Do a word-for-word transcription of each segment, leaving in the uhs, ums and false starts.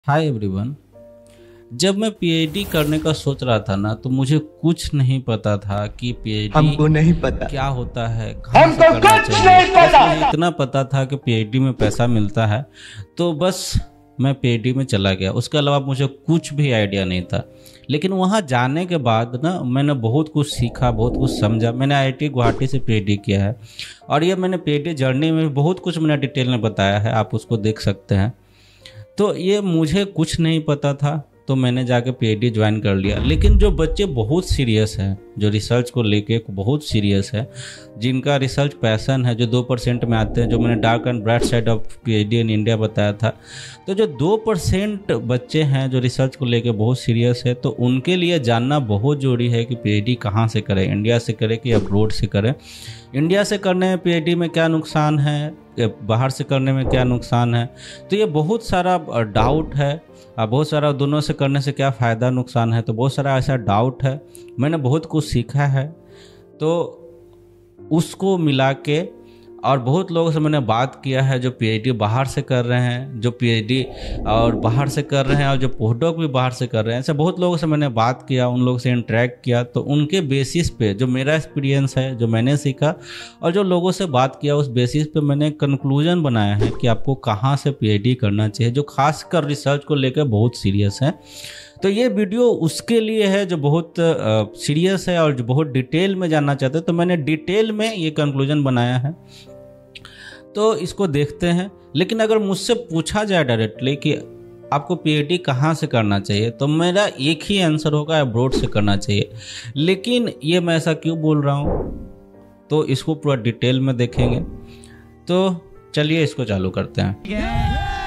Hi everyone. जब मैं PhD करने का सोच रहा था ना, तो मुझे कुछ नहीं पता था कि पीएचडी हमको नहीं पता क्या होता है, कहाँ से करना चाहिए। बस मुझे इतना पता था कि पीएचडी में पैसा मिलता है, तो बस मैं पीएचडी में चला गया। उसके अलावा मुझे कुछ भी आइडिया नहीं था। लेकिन वहाँ जाने के बाद ना मैंने बहुत कुछ सीखा, बहुत कुछ समझा। मैंने आईआईटी गुवाहाटी से पीएचडी किया है, और ये मैंने पीएचडी जर्नी में बहुत कुछ मैंने डिटेल में बताया है, आप उसको देख सकते हैं। तो ये मुझे कुछ नहीं पता था, तो मैंने जाके पीएचडी ज्वाइन कर लिया। लेकिन जो बच्चे बहुत सीरियस हैं, जो रिसर्च को लेके बहुत सीरियस है, जिनका रिसर्च पैशन है, जो दो परसेंट में आते हैं, जो मैंने dark and bright side of PhD in India बताया था, तो जो दो परसेंट बच्चे हैं जो रिसर्च को लेके बहुत सीरियस है, तो उनके लिए जानना बहुत ज़रूरी है कि पीएचडी कहाँ से करें, इंडिया से करें कि अब्रोड से करें। इंडिया से करने में पीएचडी में क्या नुकसान है, बाहर से करने में क्या नुकसान है। तो ये बहुत सारा डाउट है, बहुत सारा दोनों से करने से क्या फ़ायदा नुकसान है, तो बहुत सारा ऐसा डाउट है। मैंने बहुत कुछ सीखा है, तो उसको मिला के, और बहुत लोगों से मैंने बात किया है जो पीएचडी बाहर से कर रहे हैं, जो पीएचडी और बाहर से कर रहे हैं, और जो पोस्टडॉक भी बाहर से कर रहे हैं। ऐसे बहुत लोगों से मैंने बात किया, उन लोगों से इंटरेक्ट किया, तो उनके बेसिस पे जो मेरा एक्सपीरियंस है, जो मैंने सीखा और जो लोगों से बात किया, उस बेसिस पे मैंने कंक्लूजन बनाया है कि आपको कहाँ से पीएचडी करना चाहिए, जो खासकर रिसर्च को लेकर बहुत सीरियस है। तो ये वीडियो उसके लिए है जो बहुत सीरियस है और जो बहुत डिटेल में जानना चाहते हैं। तो मैंने डिटेल में ये कंक्लूजन बनाया है, तो इसको देखते हैं। लेकिन अगर मुझसे पूछा जाए डायरेक्टली कि आपको पीएचडी कहाँ से करना चाहिए, तो मेरा एक ही आंसर होगा, अब्रोड से करना चाहिए। लेकिन ये मैं ऐसा क्यों बोल रहा हूँ, तो इसको पूरा डिटेल में देखेंगे। तो चलिए इसको चालू करते हैं।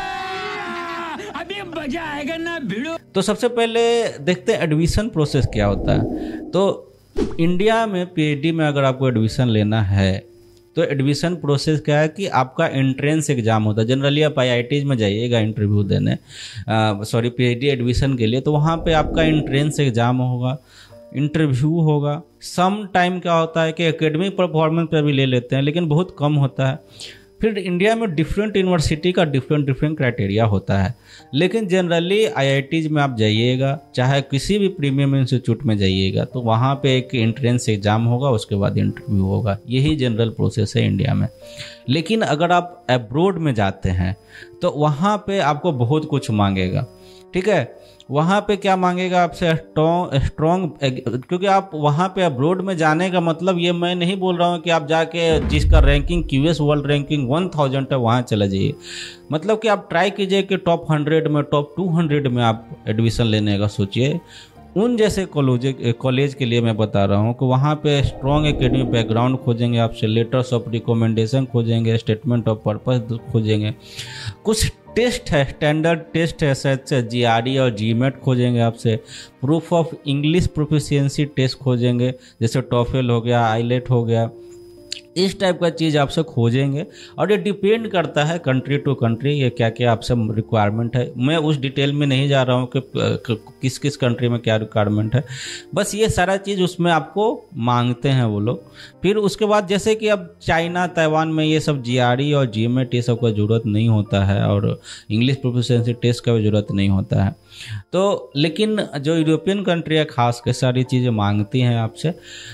मजा आएगा ना भिड़ो। तो सबसे पहले देखते हैं एडमिशन प्रोसेस क्या होता है। तो इंडिया में पीएचडी में अगर आपको एडमिशन लेना है, तो एडमिशन प्रोसेस क्या है कि आपका एंट्रेंस एग्जाम होता है। जनरली आप आईआईटीज में जाइएगा इंटरव्यू देने, सॉरी पीएचडी एडमिशन के लिए, तो वहाँ पे आपका एंट्रेंस एग्जाम होगा, इंटरव्यू होगा। सम टाइम क्या होता है कि एकेडमिक परफॉर्मेंस पे भी ले लेते हैं, लेकिन बहुत कम होता है। फिर इंडिया में डिफरेंट यूनिवर्सिटी का डिफरेंट डिफरेंट क्राइटेरिया होता है। लेकिन जनरली आईआईटीज में आप जाइएगा, चाहे किसी भी प्रीमियम इंस्टीट्यूट में जाइएगा, तो वहाँ पे एक एंट्रेंस एग्जाम होगा, उसके बाद इंटरव्यू होगा। यही जनरल प्रोसेस है इंडिया में। लेकिन अगर आप अब्रोड में जाते हैं, तो वहाँ पे आपको बहुत कुछ मांगेगा। ठीक है, वहाँ पे क्या मांगेगा आपसे, स्ट्रॉन्ग स्ट्रॉन्ग क्योंकि आप वहाँ पे अब्रोड में जाने का मतलब ये मैं नहीं बोल रहा हूँ कि आप जाके जिसका ranking QS world ranking one thousand है वहाँ चले जाइए। मतलब कि आप ट्राई कीजिए कि टॉप हंड्रेड में, टॉप टू हंड्रेड में आप एडमिशन लेने का सोचिए। उन जैसे कॉलेज कॉलेज के लिए मैं बता रहा हूँ कि वहाँ पे स्ट्रॉन्ग एकेडमिक बैकग्राउंड खोजेंगे, आपसे लेटर्स ऑफ रिकमेंडेशन खोजेंगे, स्टेटमेंट ऑफ पर्पस खोजेंगे, कुछ टेस्ट है, स्टैंडर्ड टेस्ट है, जैसे जीआरई और जीमेट खोजेंगे आपसे, proof of English proficiency test खोजेंगे, जैसे टॉफेल हो गया, आईलेट हो गया, इस टाइप का चीज़ आपसे खोजेंगे। और ये डिपेंड करता है कंट्री टू कंट्री, ये क्या क्या आपसे रिक्वायरमेंट है। मैं उस डिटेल में नहीं जा रहा हूँ कि किस किस कंट्री में क्या रिक्वायरमेंट है, बस ये सारा चीज़ उसमें आपको मांगते हैं वो लोग। फिर उसके बाद जैसे कि अब चाइना, ताइवान में ये सब जीआरई और जीमेट ये सब का ज़रूरत नहीं होता है, और इंग्लिश प्रोफिशिएंसी टेस्ट का भी ज़रूरत नहीं होता है। तो लेकिन जो यूरोपियन कंट्री है खास के सारी चीज़ें मांगती हैं आपसे,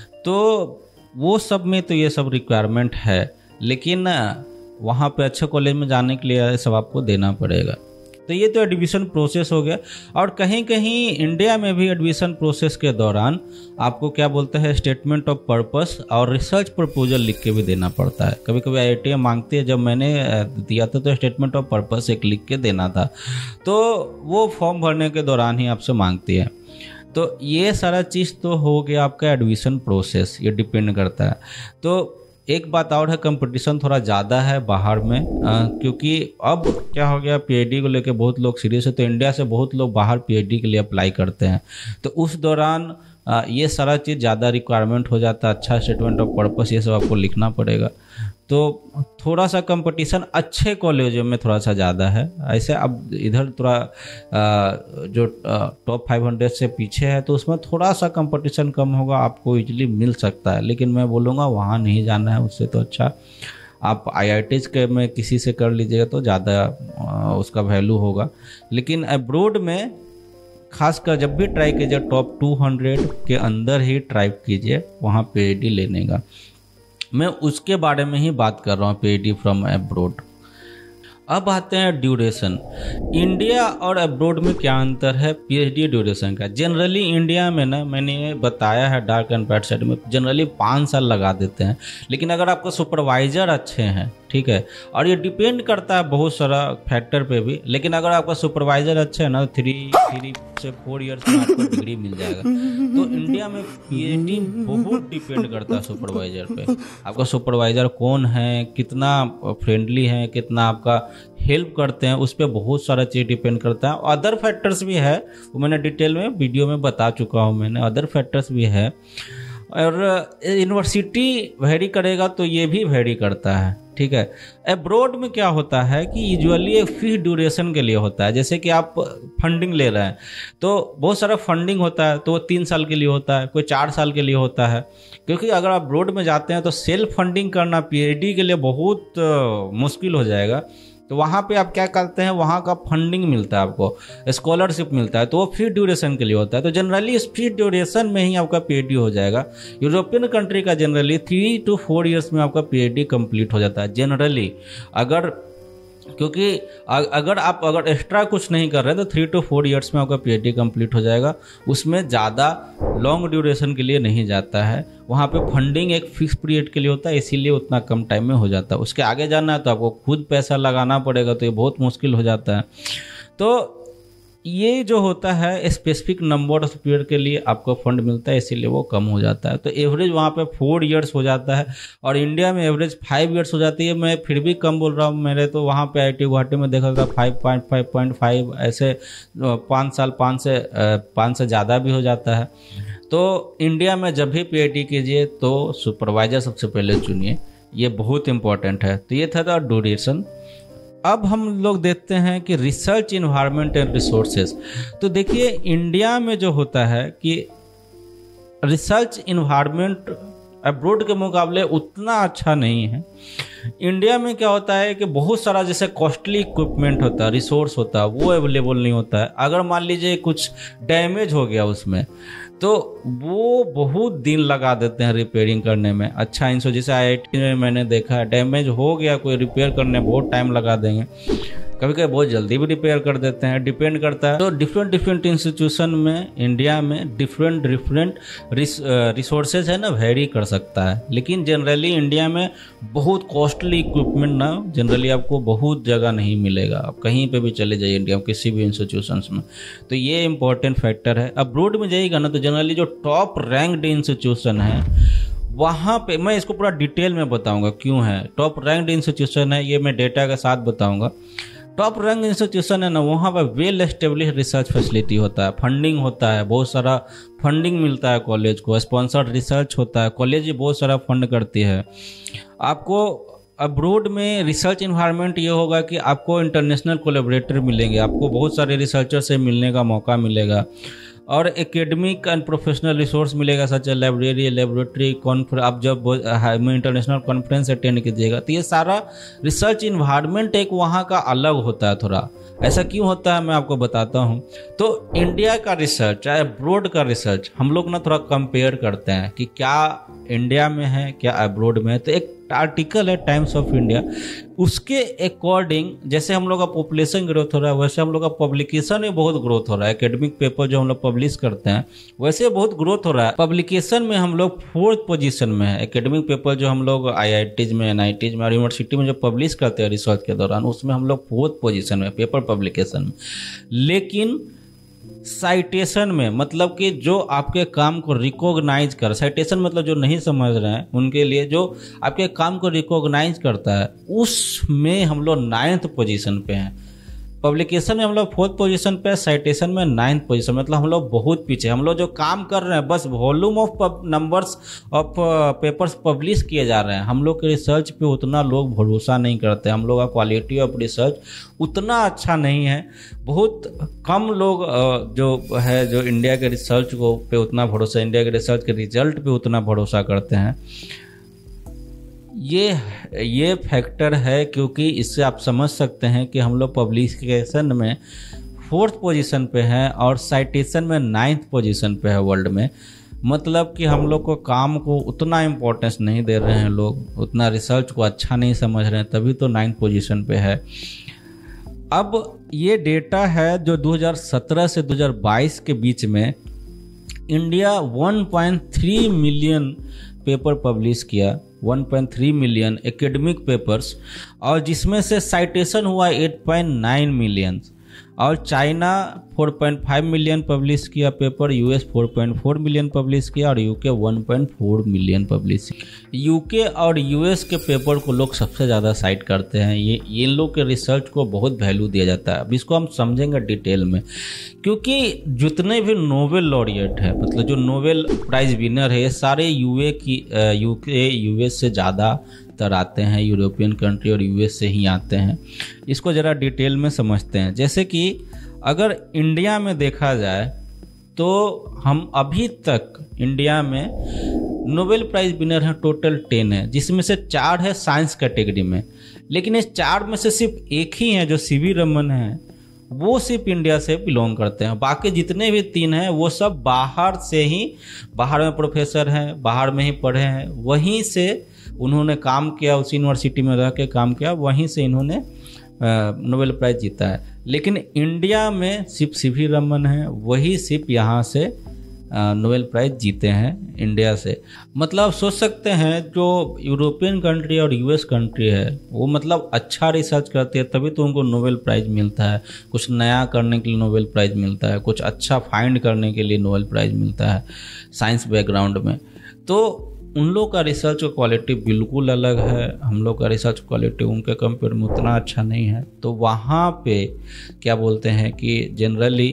तो वो सब में तो ये सब रिक्वायरमेंट है। लेकिन वहाँ पे अच्छे कॉलेज में जाने के लिए सब आपको देना पड़ेगा। तो ये तो एडमिशन प्रोसेस हो गया। और कहीं कहीं इंडिया में भी एडमिशन प्रोसेस के दौरान आपको क्या बोलते हैं, स्टेटमेंट ऑफ पर्पस और रिसर्च प्रपोजल लिख के भी देना पड़ता है। कभी कभी आईआईटी मांगती है, जब मैंने दिया था तो स्टेटमेंट ऑफ पर्पस एक लिख के देना था, तो वो फॉर्म भरने के दौरान ही आपसे मांगती है। तो ये सारा चीज़ तो हो गया आपका एडमिशन प्रोसेस, ये डिपेंड करता है। तो एक बात और है, कंपटीशन थोड़ा ज़्यादा है बाहर में, आ, क्योंकि अब क्या हो गया, पीएचडी को लेके बहुत लोग सीरियस है, तो इंडिया से बहुत लोग बाहर पीएचडी के लिए अप्लाई करते हैं। तो उस दौरान आ, ये सारा चीज़ ज़्यादा रिक्वायरमेंट हो जाता है। अच्छा स्टेटमेंट ऑफ पर्पस ये सब आपको लिखना पड़ेगा। तो थोड़ा सा कंपटीशन अच्छे कॉलेजों में थोड़ा सा ज़्यादा है। ऐसे अब इधर थोड़ा जो टॉप फाइव हंड्रेड से पीछे है, तो उसमें थोड़ा सा कंपटीशन कम होगा, आपको इजीली मिल सकता है। लेकिन मैं बोलूँगा वहाँ नहीं जाना है, उससे तो अच्छा आप आई आई टीज़ के में किसी से कर लीजिएगा तो ज़्यादा उसका वैल्यू होगा। लेकिन अब्रोड में खासकर जब भी ट्राई कीजिए टॉप टू हंड्रेड के अंदर ही ट्राई कीजिए वहाँ पीएचडी लेने का। मैं उसके बारे में ही बात कर रहा हूँ, पीएचडी फ्रॉम अब्रोड। अब आते हैं ड्यूरेशन। इंडिया और अब्रोड में क्या अंतर है पीएचडी ड्यूरेशन का। जनरली इंडिया में ना, मैंने बताया है डार्क एंड बैड साइड में जनरली पाँच साल लगा देते हैं, लेकिन अगर आपका सुपरवाइज़र अच्छे हैं, ठीक है, और ये डिपेंड करता है बहुत सारा फैक्टर पे भी, लेकिन अगर आपका सुपरवाइज़र अच्छा है ना थ्री थ्री से फोर इयर्स में आपको डिग्री मिल जाएगा। तो इंडिया में पीएचडी बहुत डिपेंड करता है सुपरवाइज़र पे। आपका सुपरवाइज़र कौन है, कितना फ्रेंडली है, कितना आपका हेल्प करते हैं, उस पर बहुत सारा चीज़ डिपेंड करता है। अदर फैक्टर्स भी है, वो मैंने डिटेल में वीडियो में बता चुका हूँ मैंने, अदर फैक्टर्स भी है। और यूनिवर्सिटी वेरी करेगा तो ये भी वेरी करता है, ठीक है। अब्रोड में क्या होता है कि यूजुअली एक फिक्स ड्यूरेशन के लिए होता है। जैसे कि आप फंडिंग ले रहे हैं तो बहुत सारा फंडिंग होता है, तो वो तीन साल के लिए होता है, कोई चार साल के लिए होता है। क्योंकि अगर आप अब्रोड में जाते हैं तो सेल्फ फंडिंग करना पीएचडी के लिए बहुत मुश्किल हो जाएगा। तो वहाँ पे आप क्या करते हैं, वहाँ का फंडिंग मिलता है, आपको स्कॉलरशिप मिलता है, तो वो फ्री ड्यूरेशन के लिए होता है। तो जनरली इस फ्री ड्यूरेशन में ही आपका पीएचडी हो जाएगा। यूरोपियन कंट्री का generally three two four years में आपका पीएचडी कंप्लीट हो जाता है जनरली। अगर क्योंकि अगर आप अगर एक्स्ट्रा कुछ नहीं कर रहे तो थ्री टू फोर इयर्स में आपका पीएचडी कंप्लीट हो जाएगा। उसमें ज़्यादा लॉन्ग ड्यूरेशन के लिए नहीं जाता है। वहाँ पे फंडिंग एक फिक्स पीरियड के लिए होता है, इसीलिए उतना कम टाइम में हो जाता है। उसके आगे जाना है तो आपको खुद पैसा लगाना पड़ेगा, तो ये बहुत मुश्किल हो जाता है। तो ये जो होता है स्पेसिफिक नंबर ऑफ पीरियड के लिए आपको फंड मिलता है, इसीलिए वो कम हो जाता है। तो एवरेज वहाँ पे फोर इयर्स हो जाता है और इंडिया में एवरेज फाइव इयर्स हो जाती है। मैं फिर भी कम बोल रहा हूँ, मेरे तो वहाँ पे आई आई टी गुवाहाटी में देखा था five point five point five ऐसे पाँच साल पाँच से पाँच से ज़्यादा भी हो जाता है। तो इंडिया में जब भी पीएचडी कीजिए तो सुपरवाइजर सबसे पहले चुनिए, ये बहुत इंपॉर्टेंट है। तो ये था ड्यूरेशन। अब हम लोग देखते हैं कि रिसर्च इन्वायरमेंट एंड रिसोर्सेज। तो देखिए इंडिया में जो होता है कि रिसर्च इन्वायरमेंट अब्रोड के मुकाबले उतना अच्छा नहीं है। इंडिया में क्या होता है कि बहुत सारा जैसे कॉस्टली इक्विपमेंट होता है, रिसोर्स होता है, वो अवेलेबल नहीं होता है। अगर मान लीजिए कुछ डैमेज हो गया उसमें तो वो बहुत दिन लगा देते हैं रिपेयरिंग करने में। अच्छा इंसो जैसे आई आई टी में मैंने देखा है, डैमेज हो गया कोई रिपेयर करने बहुत टाइम लगा देंगे, कभी कभी बहुत जल्दी भी रिपेयर कर देते हैं, डिपेंड करता है। तो डिफरेंट डिफरेंट इंस्टीट्यूशन में इंडिया में डिफरेंट डिफरेंट रिसोर्सेज है ना, वेरी कर सकता है। लेकिन जनरली इंडिया में बहुत कॉस्टली इक्विपमेंट ना जनरली आपको बहुत जगह नहीं मिलेगा। आप कहीं पे भी चले जाइए इंडिया में किसी भी इंस्टीट्यूशंस में, तो ये इंपॉर्टेंट फैक्टर है। अब्रोड में जाइएगा ना तो जनरली जो टॉप रैंक्ड इंस्टीट्यूशन है वहाँ पे, मैं इसको पूरा डिटेल में बताऊंगा क्यों है टॉप रैंक्ड इंस्टीट्यूशन है, ये मैं डेटा के साथ बताऊंगा। टॉप रैंक इंस्टीट्यूशन है ना, वहाँ पर वेल एस्टेब्लिश रिसर्च फैसिलिटी होता है, फंडिंग होता है, बहुत सारा फंडिंग मिलता है कॉलेज को, स्पॉन्सर्ड रिसर्च होता है, कॉलेज भी बहुत सारा फंड करती है। आपको अब्रोड में रिसर्च इन्वायरमेंट ये होगा कि आपको इंटरनेशनल कोलैबोरेटर मिलेंगे, आपको बहुत सारे रिसर्चर से मिलने का मौका मिलेगा, और एकेडमिक एंड प्रोफेशनल रिसोर्स मिलेगा, such a library, laboratory, conference. आप जब इंटरनेशनल कॉन्फ्रेंस अटेंड कीजिएगा तो ये सारा रिसर्च इन्वायरमेंट एक वहाँ का अलग होता है थोड़ा। ऐसा क्यों होता है मैं आपको बताता हूँ। तो इंडिया का रिसर्च चाहे अब्रोड का रिसर्च हम लोग ना थोड़ा कंपेयर करते हैं कि क्या इंडिया में है क्या अब्रोड में है। तो एक आर्टिकल है टाइम्स ऑफ इंडिया, उसके अकॉर्डिंग जैसे हम लोग का पॉपुलेशन ग्रोथ हो रहा है वैसे हम लोग का पब्लिकेशन में बहुत ग्रोथ हो रहा है। एकेडमिक पेपर जो हम लोग पब्लिश करते हैं वैसे बहुत ग्रोथ हो रहा है। पब्लिकेशन में हम लोग फोर्थ पोजीशन में है। एकेडमिक पेपर जो हम लोग आई आई टीज में, एन आई टीज में और यूनिवर्सिटी में जो पब्लिश करते हैं रिसर्च के दौरान, उसमें हम लोग फोर्थ पोजीशन में पेपर पब्लिकेशन में। लेकिन साइटेशन में, मतलब कि जो आपके काम को रिकॉग्नाइज कर, साइटेशन मतलब जो नहीं समझ रहे हैं उनके लिए, जो आपके काम को रिकॉग्नाइज करता है उसमें हम लोग नाइन्थ पोजीशन पे हैं। पब्लिकेशन में हम लोग फोर्थ पोजीशन पे, साइटेशन में नाइन्थ पोजीशन, मतलब हम लोग बहुत पीछे। हम लोग जो काम कर रहे हैं बस volume of numbers of papers publish किए जा रहे हैं, हम लोग के रिसर्च पे उतना लोग भरोसा नहीं करते। हम लोग का क्वालिटी ऑफ रिसर्च उतना अच्छा नहीं है। बहुत कम लोग जो है जो इंडिया के रिसर्च को पे उतना भरोसा, इंडिया के रिसर्च के रिजल्ट पे उतना भरोसा करते हैं। ये ये फैक्टर है, क्योंकि इससे आप समझ सकते हैं कि हम लोग पब्लिकेशन में फोर्थ पोजीशन पे हैं और साइटेशन में नाइन्थ पोजीशन पे है वर्ल्ड में। मतलब कि हम लोग को काम को उतना इम्पोर्टेंस नहीं दे रहे हैं लोग, उतना रिसर्च को अच्छा नहीं समझ रहे हैं, तभी तो नाइन्थ पोजीशन पे है। अब ये डेटा है जो दो हज़ार सत्रह से दो हज़ार बाईस के बीच में India one point three million paper publish किया, one point three million academic papers, और जिसमें से साइटेशन हुआ एट पॉइंट नाइन मिलियन। और China four point five million publish किया paper, US four point four million publish किया और UK one point four million publish किया। यूके और यूएस के पेपर को लोग सबसे ज़्यादा साइट करते हैं, ये इन लोग के रिसर्च को बहुत वैल्यू दिया जाता है। अब इसको हम समझेंगे डिटेल में, क्योंकि जितने भी नोबेल लॉरिएट है, मतलब जो नोबेल प्राइज़ विनर है, ये सारे यूए की यूके यूएस से ज़्यादा तर आते हैं, यूरोपियन कंट्री और यूएस से ही आते हैं। इसको ज़रा डिटेल में समझते हैं। जैसे कि अगर इंडिया में देखा जाए तो हम अभी तक इंडिया में नोबेल प्राइज़ विनर हैं टोटल टेन है, जिसमें से चार है साइंस कैटेगरी में। लेकिन इस चार में से सिर्फ एक ही हैं जो सी वी रमन हैं, वो सिर्फ इंडिया से बिलोंग करते हैं। बाकी जितने भी तीन हैं वो सब बाहर से ही, बाहर में प्रोफेसर हैं, बाहर में ही पढ़े हैं, वहीं से उन्होंने काम किया, उस यूनिवर्सिटी में रह के काम किया, वहीं से इन्होंने नोबेल प्राइज़ जीता है। लेकिन इंडिया में सिर्फ सी वी रमन है, वही सिर्फ यहाँ से नोबेल प्राइज़ जीते हैं इंडिया से। मतलब सोच सकते हैं जो यूरोपियन कंट्री और यूएस कंट्री है वो मतलब अच्छा रिसर्च करती है, तभी तो उनको नोबेल प्राइज़ मिलता है। कुछ नया करने के लिए नोबेल प्राइज़ मिलता है, कुछ अच्छा फाइंड करने के लिए नोबेल प्राइज़ मिलता है साइंस बैकग्राउंड में। तो उन लोग का रिसर्च क्वालिटी बिल्कुल अलग है, हम लोग का रिसर्च क्वालिटी उनके कंपेयर में उतना अच्छा नहीं है। तो वहाँ पे क्या बोलते हैं कि generally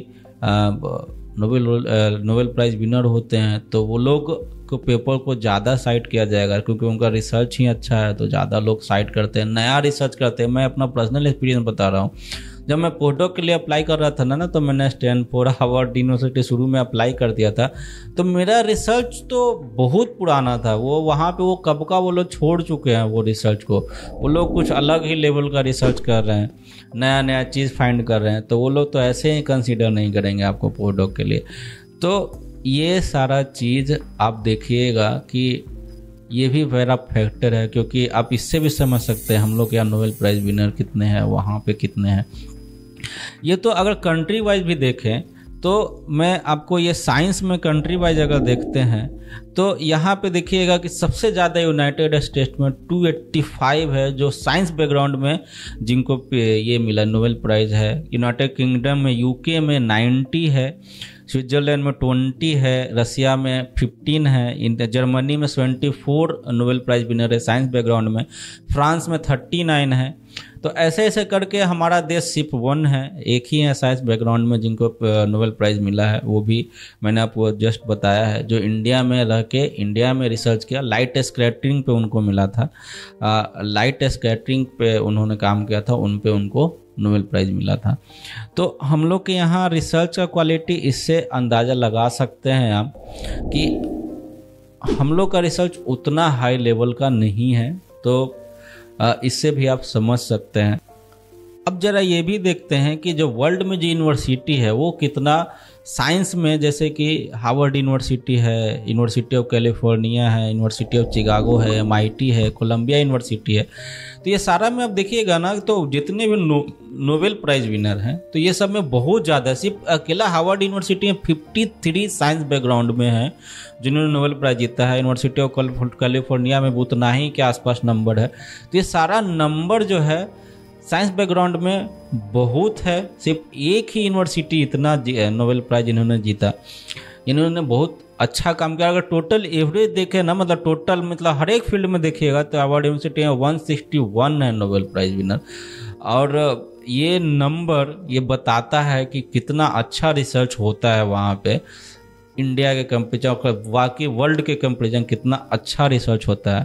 Nobel Nobel prize winner होते हैं तो वो लोग को पेपर को ज़्यादा साइट किया जाएगा, क्योंकि उनका रिसर्च ही अच्छा है, तो ज़्यादा लोग साइट करते हैं, नया रिसर्च करते हैं। मैं अपना पर्सनल एक्सपीरियंस बता रहा हूँ। जब मैं पोस्टडॉक के लिए अप्लाई कर रहा था ना ना तो मैंने स्टैनफोर्ड, हार्वर्ड यूनिवर्सिटी शुरू में अप्लाई कर दिया था। तो मेरा रिसर्च तो बहुत पुराना था, वो वहाँ पे वो कब का वो लोग छोड़ चुके हैं वो रिसर्च को। वो लोग कुछ अलग ही लेवल का रिसर्च कर रहे हैं, नया नया चीज़ फाइंड कर रहे हैं, तो वो लोग तो ऐसे ही कंसिडर नहीं करेंगे आपको पोस्टडॉक के लिए। तो ये सारा चीज़ आप देखिएगा कि ये भी बड़ा फैक्टर है, क्योंकि आप इससे भी समझ सकते हैं हम लोग यहाँ नोबेल प्राइज़ विनर कितने हैं, वहाँ पे कितने हैं। ये तो अगर कंट्री वाइज भी देखें तो मैं आपको ये साइंस में कंट्री वाइज अगर देखते हैं तो यहाँ पे देखिएगा कि सबसे ज़्यादा यूनाइटेड स्टेट्स में टू एट्टी फाइव है जो साइंस बैकग्राउंड में जिनको ये मिला नोबेल प्राइज़ है। यूनाइटेड किंगडम में, यूके में नाइन्टी है, स्विट्ज़रलैंड में ट्वेंटी है, रसिया में फिफ्टीन है, जर्मनी में seventy four Nobel prize winner है साइंस बैकग्राउंड में, फ्रांस में थर्टी नाइन है। तो ऐसे ऐसे करके हमारा देश सिर्फ वन है, एक ही है साइंस बैकग्राउंड में जिनको नोबेल प्राइज़ मिला है, वो भी मैंने आपको जस्ट बताया है, जो इंडिया में रह के इंडिया में रिसर्च किया। लाइट स्कैटरिंग पे उनको मिला था, आ, लाइट स्कैटरिंग पे उन्होंने काम किया था, उन पे उनको नोबेल प्राइज़ मिला था। तो हम लोग के यहाँ रिसर्च का क्वालिटी इससे अंदाज़ा लगा सकते हैं आप कि हम लोग का रिसर्च उतना हाई लेवल का नहीं है, तो इससे भी आप समझ सकते हैं। अब ज़रा ये भी देखते हैं कि जो वर्ल्ड में जो यूनिवर्सिटी है वो कितना साइंस में, जैसे कि हार्वर्ड यूनिवर्सिटी है, यूनिवर्सिटी ऑफ कैलिफोर्निया है, यूनिवर्सिटी ऑफ चिकागो है, एम आई टी है, कोलंबिया यूनिवर्सिटी है। तो ये सारा में आप देखिएगा ना तो जितने भी नो, नोबेल प्राइज़ विनर हैं तो ये सब में बहुत ज़्यादा, सिर्फ अकेला हार्वर्ड यूनिवर्सिटी में फिफ्टी थ्री साइंस बैकग्राउंड में है जिन्होंने नोबेल प्राइज़ जीता है। यूनिवर्सिटी ऑफ कैलिफोर्निया में उतना ही के आसपास नंबर है। तो ये सारा नंबर जो है साइंस बैकग्राउंड में बहुत है। सिर्फ एक ही यूनिवर्सिटी इतना नोबेल प्राइज़ इन्होंने जीता, इन्होंने बहुत अच्छा काम किया। अगर टोटल एवरेज देखें ना, मतलब टोटल मतलब हर एक फील्ड में देखिएगा तो हार्वर्ड यूनिवर्सिटी में वन सिक्सटी वन है नोबेल प्राइज़ विनर। और ये नंबर ये बताता है कि कितना अच्छा रिसर्च होता है वहाँ पे, इंडिया के कंपेरिजन, वाकई वर्ल्ड के कंपेरिजन कितना अच्छा रिसर्च होता है।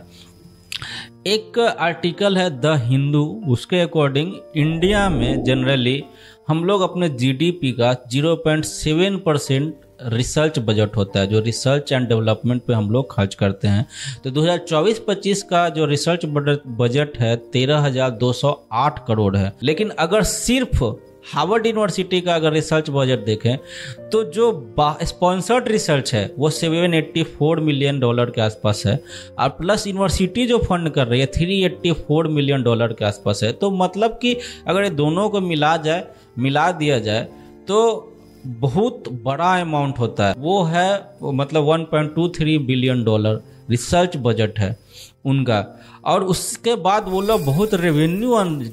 एक आर्टिकल है द हिंदू, उसके अकॉर्डिंग इंडिया में जनरली हम लोग अपने जीडीपी का zero point seven percent research budget होता है, जो रिसर्च एंड डेवलपमेंट पे हम लोग खर्च करते हैं। तो दो हज़ार चौबीस पच्चीस का जो रिसर्च बजट है तेरह हज़ार दो सौ आठ करोड़ है। लेकिन अगर सिर्फ हार्वर्ड यूनिवर्सिटी का अगर रिसर्च बजट देखें तो जो स्पॉन्सर्ड रिसर्च है वो seven eighty four million dollar के आसपास है, और प्लस यूनिवर्सिटी जो फंड कर रही है three eighty four million dollar के आसपास है। तो मतलब कि अगर ये दोनों को मिला जाए मिला दिया जाए तो बहुत बड़ा अमाउंट होता है, वो है मतलब one point two three billion dollar research budget है उनका। और उसके बाद वो लोग बहुत रेवेन्यू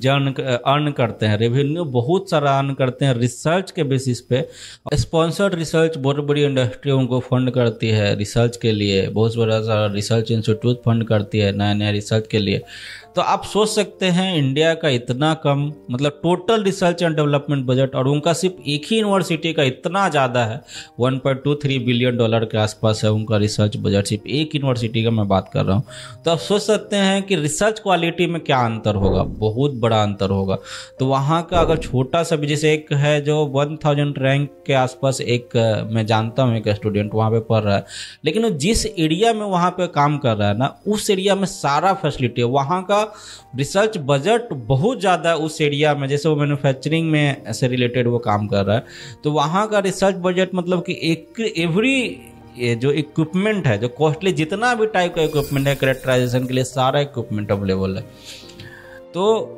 अर्न करते हैं, रेवेन्यू बहुत सारा अर्न करते हैं रिसर्च के बेसिस पे। स्पॉन्सर्ड रिसर्च बहुत बड़ी इंडस्ट्री उनको फंड करती है रिसर्च के लिए, बहुत बड़ा सा रिसर्च इंस्टीट्यूट फंड करती है नया नया रिसर्च के लिए। तो आप सोच सकते हैं इंडिया का इतना कम, मतलब total research and development budget, और उनका सिर्फ एक ही यूनिवर्सिटी का इतना ज़्यादा है, one point two three billion dollar के आसपास है उनका रिसर्च बजट, सिर्फ एक यूनिवर्सिटी का मैं बात कर रहा हूँ। तो आप सोच सकते हैं कि रिसर्च क्वालिटी में क्या अंतर होगा, बहुत बड़ा अंतर होगा। तो वहाँ का अगर छोटा सा भी, जैसे एक है जो वन थाउजेंड रैंक के आसपास, एक मैं जानता हूँ एक स्टूडेंट वहाँ पे पढ़ रहा है, लेकिन वो जिस एरिया में वहाँ पे काम कर रहा है ना, उस एरिया में सारा फैसिलिटी है, वहाँ का रिसर्च बजट बहुत ज़्यादा है उस एरिया में। जैसे वो मैन्युफैक्चरिंग में ऐसे रिलेटेड वो काम कर रहा है, तो वहाँ का रिसर्च बजट मतलब कि एक एवरी ये जो इक्विपमेंट है, जो कॉस्टली जितना भी टाइप का इक्विपमेंट है कैरेक्टराइजेशन के लिए, सारा इक्विपमेंट अवेलेबल है। तो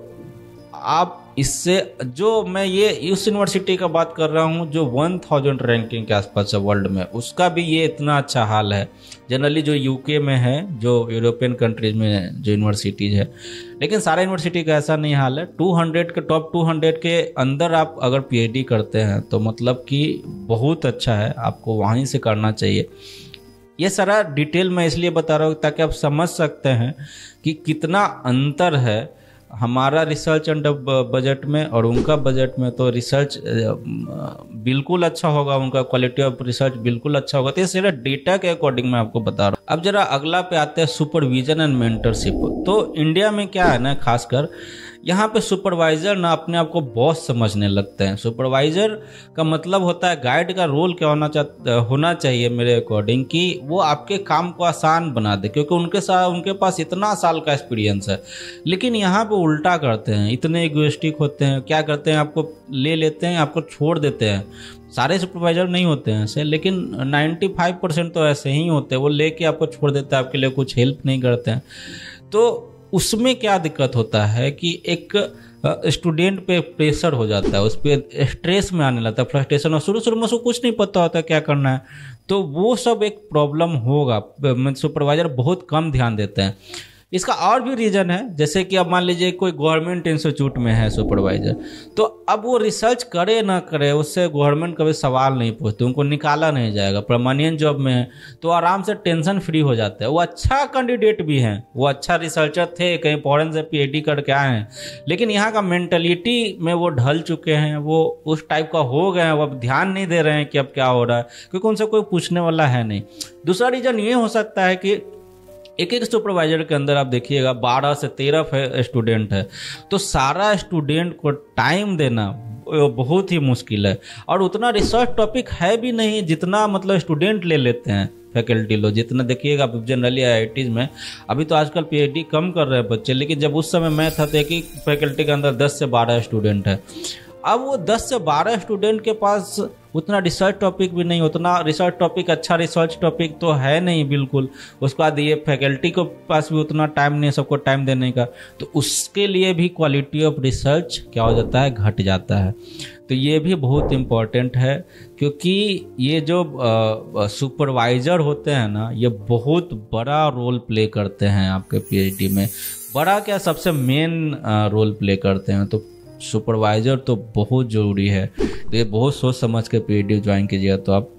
आप इससे, जो मैं ये उस यूनिवर्सिटी का बात कर रहा हूँ जो वन थाउजेंड रैंकिंग के आसपास है वर्ल्ड में, उसका भी ये इतना अच्छा हाल है। जनरली जो यूके में है, जो यूरोपियन कंट्रीज में जो यूनिवर्सिटीज़ है, लेकिन सारा यूनिवर्सिटी का ऐसा नहीं हाल है। टू हंड्रेड के टॉप टू हंड्रेड के अंदर आप अगर पीएचडी करते हैं तो मतलब कि बहुत अच्छा है, आपको वहीं से करना चाहिए। ये सारा डिटेल मैं इसलिए बता रहा हूँ ताकि आप समझ सकते हैं कि कितना अंतर है हमारा रिसर्च एंड बजट में और उनका बजट में। तो रिसर्च बिल्कुल अच्छा होगा, उनका क्वालिटी ऑफ रिसर्च बिल्कुल अच्छा होगा। तो ये सिर्फ डेटा के अकॉर्डिंग मैं आपको बता रहा हूँ। अब जरा अगला पे आते हैं सुपरविजन एंड मेंटरशिप। तो इंडिया में क्या है ना, खासकर यहाँ पे सुपरवाइजर ना अपने आप को बॉस समझने लगते हैं। सुपरवाइजर का मतलब होता है, गाइड का रोल क्या होना चाह होना चाहिए मेरे अकॉर्डिंग, कि वो आपके काम को आसान बना दे, क्योंकि उनके साथ उनके पास इतना साल का एक्सपीरियंस है। लेकिन यहाँ पे उल्टा करते हैं, इतने इगोइस्टिक होते हैं, क्या करते हैं, आपको ले लेते हैं, आपको छोड़ देते हैं। सारे सुपरवाइजर नहीं होते हैं ऐसे, लेकिन पचानवे परसेंट तो ऐसे ही होते हैं, वो लेके आपको छोड़ देते हैं, आपके लिए कुछ हेल्प नहीं करते हैं। तो उसमें क्या दिक्कत होता है कि एक स्टूडेंट पे प्रेशर हो जाता है, उस पर स्ट्रेस में आने लगता है, फ्रस्ट्रेशन, और शुरू शुरू में उसको कुछ नहीं पता होता क्या करना है। तो वो सब एक प्रॉब्लम होगा, सुपरवाइजर बहुत कम ध्यान देते हैं। इसका और भी रीज़न है, जैसे कि अब मान लीजिए कोई गवर्नमेंट इंस्टीट्यूट में है सुपरवाइजर, तो अब वो रिसर्च करे ना करे, उससे गवर्नमेंट कभी सवाल नहीं पूछते, उनको निकाला नहीं जाएगा। परमानेंट जॉब में है तो आराम से टेंशन फ्री हो जाता है। वो अच्छा कैंडिडेट भी हैं, वो अच्छा रिसर्चर थे, कहीं फॉरेन से पीएचडी करके आए हैं, लेकिन यहाँ का मेंटलिटी में वो ढल चुके हैं, वो उस टाइप का हो गए हैं, वो अब ध्यान नहीं दे रहे हैं कि अब क्या हो रहा है, क्योंकि उनसे कोई पूछने वाला है नहीं। दूसरा रीज़न ये हो सकता है कि एक एक सुपरवाइजर के अंदर आप देखिएगा बारह से तेरह स्टूडेंट है, तो सारा स्टूडेंट को टाइम देना बहुत ही मुश्किल है। और उतना रिसर्च टॉपिक है भी नहीं जितना मतलब स्टूडेंट ले लेते हैं फैकल्टी लोग। जितना देखिएगा जनरली आईआईटीज में, अभी तो आजकल पीएचडी कम कर रहे हैं बच्चे, लेकिन जब उस समय मैं था तो एक ही फैकल्टी के अंदर दस से बारह स्टूडेंट है। अब वो दस से बारह स्टूडेंट के पास उतना रिसर्च टॉपिक भी नहीं, उतना रिसर्च टॉपिक, अच्छा रिसर्च टॉपिक तो है नहीं बिल्कुल। उसके बाद ये फैकल्टी के पास भी उतना टाइम नहीं, सबको टाइम देने का, तो उसके लिए भी क्वालिटी ऑफ रिसर्च क्या हो जाता है, घट जाता है। तो ये भी बहुत इम्पॉर्टेंट है, क्योंकि ये जो सुपरवाइज़र होते हैं ना, ये बहुत बड़ा रोल प्ले करते हैं आपके पीएचडी में। बड़ा क्या, सबसे मेन रोल प्ले करते हैं। तो सुपरवाइज़र तो बहुत ज़रूरी है। तो ये बहुत सोच समझ के पीएचडी ज्वाइन कीजिएगा, तो आप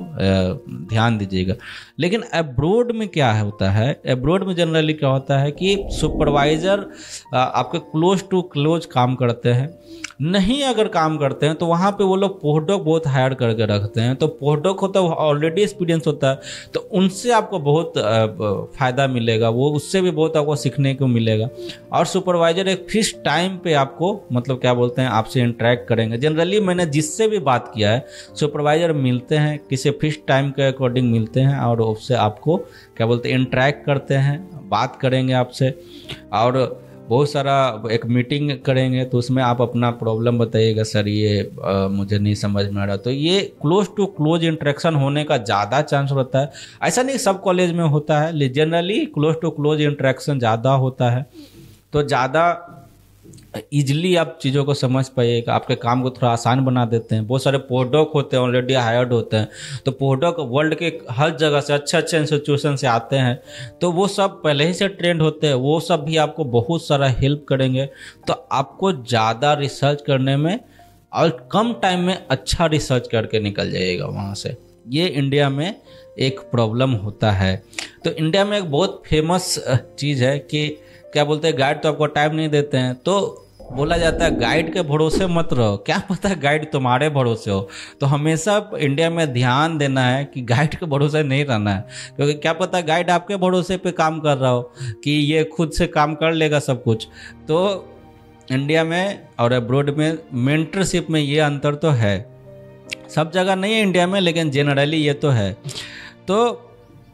ध्यान दीजिएगा। लेकिन अब्रोड में क्या होता है, अब्रोड में जनरली क्या होता है कि सुपरवाइज़र आपके क्लोज टू क्लोज काम करते हैं। नहीं अगर काम करते हैं तो वहाँ पे वो लोग पोस्टडॉक बहुत हायर करके रखते हैं। तो पोस्टडॉक होता है, ऑलरेडी एक्सपीरियंस होता है, तो उनसे आपको बहुत फ़ायदा मिलेगा, वो उससे भी बहुत आपको सीखने को मिलेगा। और सुपरवाइज़र एक फिक्स टाइम पे आपको मतलब क्या बोलते हैं, आपसे इंटरेक्ट करेंगे। जनरली मैंने जिससे भी बात किया है, सुपरवाइज़र मिलते हैं, किसी फिक्स टाइम के अकॉर्डिंग मिलते हैं और उससे आपको क्या बोलते हैं इंटरेक्ट करते हैं, बात करेंगे आपसे और बहुत सारा एक मीटिंग करेंगे तो उसमें आप अपना प्रॉब्लम बताइएगा, सर ये आ, मुझे नहीं समझ में आ रहा। तो ये क्लोज टू क्लोज इंटरेक्शन होने का ज़्यादा चांस होता है। ऐसा नहीं सब कॉलेज में होता है, लेकिन generally close to close interaction ज़्यादा होता है, तो ज़्यादा ईजिली आप चीज़ों को समझ पाइएगा, आपके काम को थोड़ा आसान बना देते हैं। बहुत सारे पोस्टडॉक होते हैं, ऑलरेडी हायर्ड होते हैं, तो पोस्टडॉक वर्ल्ड के हर जगह से अच्छे अच्छे इंस्टीट्यूशन से आते हैं, तो वो सब पहले ही से ट्रेंड होते हैं, वो सब भी आपको बहुत सारा हेल्प करेंगे। तो आपको ज़्यादा रिसर्च करने में और कम टाइम में अच्छा रिसर्च करके निकल जाइएगा वहाँ से। ये इंडिया में एक प्रॉब्लम होता है। तो इंडिया में एक बहुत फेमस चीज़ है कि क्या बोलते हैं, गाइड तो आपको टाइम नहीं देते हैं, तो बोला जाता है गाइड के भरोसे मत रहो, क्या पता गाइड तुम्हारे भरोसे हो। तो हमेशा इंडिया में ध्यान देना है कि गाइड के भरोसे नहीं रहना है, क्योंकि क्या पता गाइड आपके भरोसे पे काम कर रहा हो कि ये खुद से काम कर लेगा सब कुछ। तो इंडिया में और अब्रॉड में मेंटरशिप में ये अंतर तो है, सब जगह नहीं है इंडिया में, लेकिन जनरली ये तो है। तो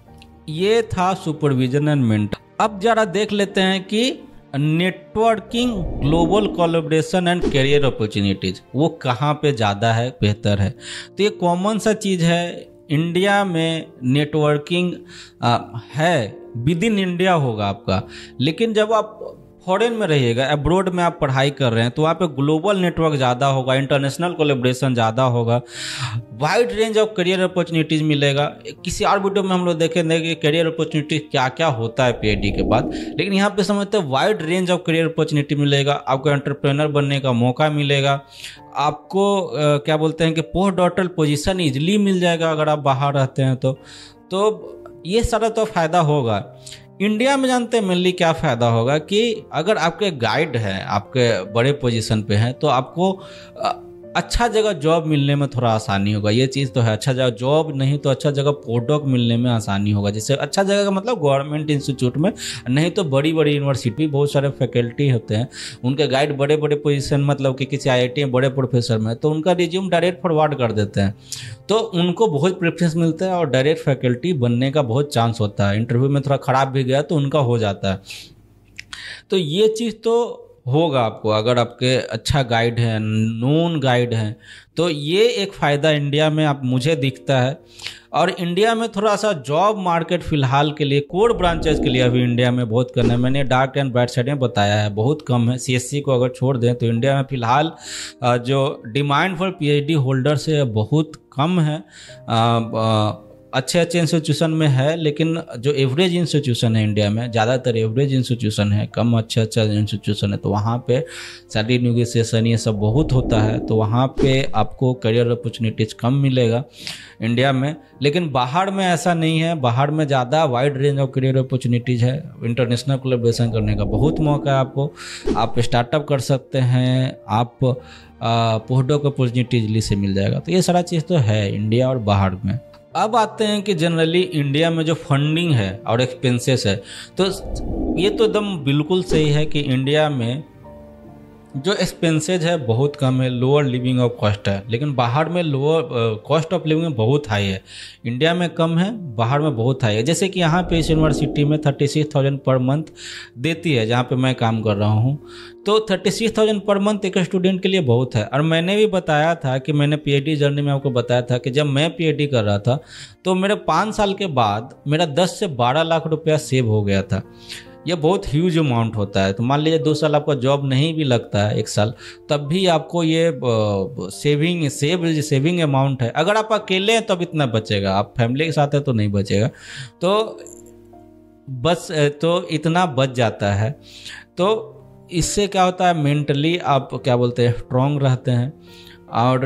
ये था सुपरविजन एंड मेंटर। अब जरा देख लेते हैं कि networking, global collaboration and career opportunities वो कहाँ पे ज़्यादा है, बेहतर है। तो ये कॉमन सा चीज़ है, इंडिया में नेटवर्किंग है, विद इन इंडिया होगा आपका, लेकिन जब आप फॉरेन में रहिएगा, अब्रॉड में आप पढ़ाई कर रहे हैं, तो वहाँ पे ग्लोबल नेटवर्क ज़्यादा होगा, इंटरनेशनल कोलैबोरेशन ज़्यादा होगा, wide range of career opportunities मिलेगा। किसी और वीडियो में हम लोग देखेंगे कि करियर अपॉर्चुनिटी क्या क्या होता है पीएचडी के बाद, लेकिन यहाँ पे समझते हैं wide range of career opportunity मिलेगा, आपको एंटरप्रेन्योर बनने का मौका मिलेगा, आपको आ, क्या बोलते हैं कि पोस्ट डॉक्टरल पोजीशन इजीली मिल जाएगा अगर आप बाहर रहते हैं तो तो ये सारा तो फ़ायदा होगा। इंडिया में जानते हैं मेनली क्या फ़ायदा होगा कि अगर आपके गाइड हैं, आपके बड़े पोजीशन पे हैं, तो आपको अच्छा जगह जॉब मिलने में थोड़ा आसानी होगा। ये चीज़ तो है, अच्छा जगह जॉब नहीं तो अच्छा जगह पोस्टडॉक मिलने में आसानी होगा। जैसे अच्छा जगह का मतलब गवर्नमेंट इंस्टीट्यूट में, नहीं तो बड़ी बड़ी यूनिवर्सिटी, बहुत सारे फैकल्टी होते हैं, उनके गाइड बड़े बड़े पोजीशन, मतलब कि किसी आईआईटी में बड़े प्रोफेसर में, तो उनका रिज्यूम डायरेक्ट फॉरवर्ड कर देते हैं, तो उनको बहुत प्रेफरेंस मिलता है और डायरेक्ट फैकल्टी बनने का बहुत चांस होता है। इंटरव्यू में थोड़ा ख़राब भी गया तो उनका हो जाता है। तो ये चीज़ तो होगा आपको, अगर आपके अच्छा गाइड है, नोन गाइड हैं, तो ये एक फ़ायदा इंडिया में आप मुझे दिखता है। और इंडिया में थोड़ा सा जॉब मार्केट फ़िलहाल के लिए, कोर ब्रांचेस के लिए अभी इंडिया में बहुत कम है। मैंने डार्क एंड ब्राइट साइड में बताया है, बहुत कम है। सीएससी को अगर छोड़ दें तो इंडिया में फ़िलहाल जो डिमांड फॉर पीएचडी होल्डर्स है बहुत कम है। आ, आ, अच्छे अच्छे इंस्टीट्यूशन में है, लेकिन जो एवरेज इंस्टीट्यूशन है इंडिया में, ज़्यादातर एवरेज इंस्टीट्यूशन है, कम अच्छे अच्छे इंस्टीट्यूशन है, तो वहाँ पे सैलरी नेगोशिएशन ये सब बहुत होता है, तो वहाँ पे आपको करियर अपॉर्चुनिटीज़ कम मिलेगा इंडिया में। लेकिन बाहर में ऐसा नहीं है, बाहर में ज़्यादा wide range of career opportunities है, इंटरनेशनल कोलैबोरेशन करने का बहुत मौका है आपको। आप स्टार्टअप कर सकते हैं, आप पोस्टडॉक अपॉर्चुनिटी इजली से मिल जाएगा। तो ये सारा चीज़ तो है इंडिया और बाहर में। अब आते हैं कि जनरली इंडिया में जो फंडिंग है और एक्सपेंसेस है, तो ये तो एकदम बिल्कुल सही है कि इंडिया में जो एक्सपेंसेज है बहुत कम है, लोअर लिविंग ऑफ कॉस्ट है, लेकिन बाहर में लोअर कॉस्ट ऑफ लिविंग बहुत हाई है। इंडिया में कम है, बाहर में बहुत हाई है। जैसे कि यहाँ पे इस यूनिवर्सिटी में thirty six thousand per month देती है, जहाँ पे मैं काम कर रहा हूँ, तो thirty six thousand per month एक स्टूडेंट के लिए बहुत है। और मैंने भी बताया था कि मैंने पीएचडी जर्नी में आपको बताया था कि जब मैं पीएचडी कर रहा था तो मेरे पाँच साल के बाद मेरा दस से बारह लाख रुपया सेव हो गया था। ये बहुत ह्यूज अमाउंट होता है। तो मान लीजिए दो साल आपका जॉब नहीं भी लगता है, एक साल, तब भी आपको ये सेविंग सेव सेविंग अमाउंट है। अगर आप अकेले हैं तब इतना बचेगा, आप फैमिली के साथ हैं तो नहीं बचेगा। तो बस तो इतना बच जाता है। तो इससे क्या होता है, मेंटली आप क्या बोलते हैं, स्ट्रॉन्ग रहते हैं। और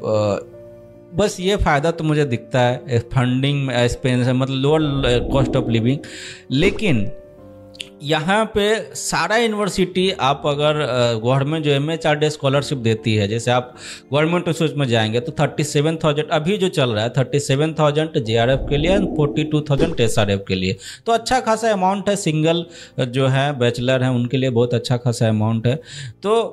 बस ये फ़ायदा तो मुझे दिखता है फंडिंग में, एक्सपेंस मतलब लोअर कॉस्ट ऑफ लिविंग। लेकिन यहाँ पे सारा यूनिवर्सिटी, आप अगर गवर्नमेंट जो M H R D scholarship देती है, जैसे आप गवर्नमेंट रिसोर्स में जाएंगे तो थर्टी सेवन थाउजेंड अभी जो चल रहा है, thirty seven thousand J R F के लिए, forty two thousand S R F के लिए, तो अच्छा खासा अमाउंट है। सिंगल जो है बैचलर हैं उनके लिए बहुत अच्छा खासा अमाउंट है। तो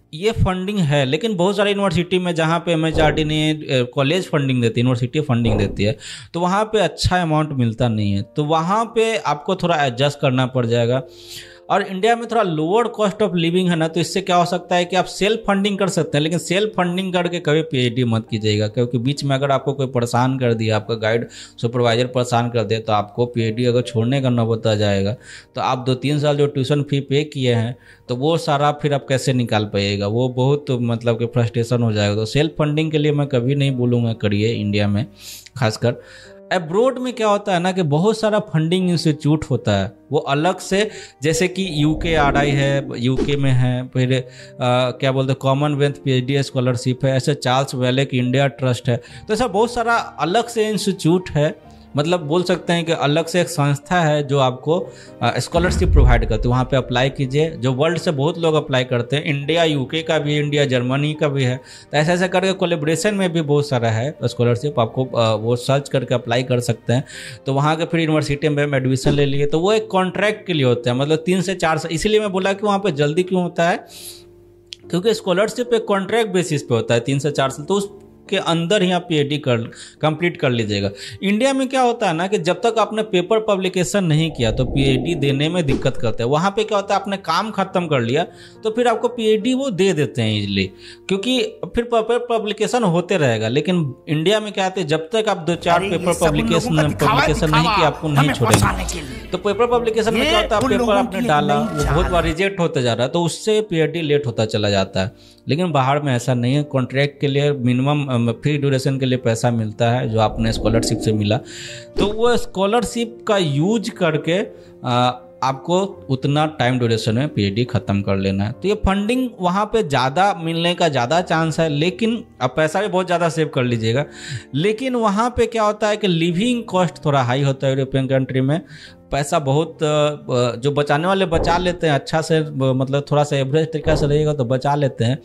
ये फंडिंग है, लेकिन बहुत सारी यूनिवर्सिटी में जहाँ पे एम एच आर डी ने कॉलेज फंडिंग देती है, यूनिवर्सिटी फंडिंग देती है, तो वहाँ पे अच्छा अमाउंट मिलता नहीं है, तो वहाँ पे आपको थोड़ा एडजस्ट करना पड़ जाएगा। और इंडिया में थोड़ा लोअर कॉस्ट ऑफ लिविंग है ना, तो इससे क्या हो सकता है कि आप सेल्फ फंडिंग कर सकते हैं, लेकिन सेल्फ फंडिंग करके कभी पीएचडी मत कीजिएगा, क्योंकि बीच में अगर आपको कोई परेशान कर दिया, आपका गाइड सुपरवाइजर परेशान कर दे, तो आपको पीएचडी अगर छोड़ने का नौबत आ जाएगा, तो आप दो तीन साल जो ट्यूशन फी पे किए हैं तो वो सारा फिर आप कैसे निकाल पाइएगा, वो बहुत मतलब कि फ्रस्ट्रेशन हो जाएगा। तो सेल्फ फंडिंग के लिए मैं कभी नहीं बोलूँगा करिए इंडिया में। खासकर एब्रोड में क्या होता है ना कि बहुत सारा फंडिंग इंस्टीट्यूट होता है, वो अलग से, जैसे कि यूके आरआई है, यूके में है, फिर आ, क्या बोलते हैं कॉमनवेल्थ पीएचडी स्कॉलरशिप है, ऐसे चार्ल्स वेलेक इंडिया ट्रस्ट है, तो ऐसा बहुत सारा अलग से इंस्टीट्यूट है, मतलब बोल सकते हैं कि अलग से एक संस्था है जो आपको स्कॉलरशिप प्रोवाइड करती है, वहाँ पे अप्लाई कीजिए। जो वर्ल्ड से बहुत लोग अप्लाई करते हैं, इंडिया यूके का भी, इंडिया जर्मनी का भी है, तो ऐसे ऐसे करके कोलेब्रेशन में भी बहुत सारा है स्कॉलरशिप, आपको वो सर्च करके अप्लाई कर सकते हैं। तो वहाँ के फिर यूनिवर्सिटी में एडमिशन ले लिए, तो वो एक कॉन्ट्रैक्ट के लिए होता है, मतलब तीन से चार साल। इसीलिए मैं बोला कि वहाँ पर जल्दी क्यों होता है, क्योंकि स्कॉलरशिप एक कॉन्ट्रैक्ट बेसिस पे होता है, तीन से चार साल, तो उस के अंदर ही आप पीएचडी कर कंप्लीट कर लीजिएगा। इंडिया में क्या होता है ना कि जब तक आपने पेपर पब्लिकेशन नहीं किया तो पीएचडी देने में दिक्कत करते हैं। वहाँ पे क्या होता है, आपने काम खत्म कर लिया तो फिर आपको पीएचडी वो दे देते हैं इजीली, क्योंकि फिर पेपर पब्लिकेशन होते रहेगा। लेकिन इंडिया में क्या होता है, जब तक आप दो चार पेपर पब्लिकेशन पब्लिकेशन नहीं किया आपको नहीं छोड़ेंगे। तो पेपर पब्लिकेशन में क्या होता है, पेपर आपने डाला वो बहुत बार रिजेक्ट होते जा रहा है, तो उससे पीएचडी लेट होता चला जाता है। लेकिन बाहर में ऐसा नहीं है, कॉन्ट्रैक्ट के लिए मिनिमम फ्री ड्यूरेशन के लिए पैसा मिलता है जो आपने स्कॉलरशिप से मिला, तो वो स्कॉलरशिप का यूज करके आ, आपको उतना टाइम ड्यूरेशन में पीएचडी खत्म कर लेना है। तो ये फंडिंग वहाँ पे ज़्यादा मिलने का ज़्यादा चांस है, लेकिन अब पैसा भी बहुत ज़्यादा सेव कर लीजिएगा। लेकिन वहाँ पे क्या होता है कि लिविंग कॉस्ट थोड़ा हाई होता है यूरोपियन कंट्री में, पैसा बहुत जो बचाने वाले बचा लेते हैं अच्छा से, मतलब थोड़ा सा एवरेज तरीका से रहेगा तो बचा लेते हैं,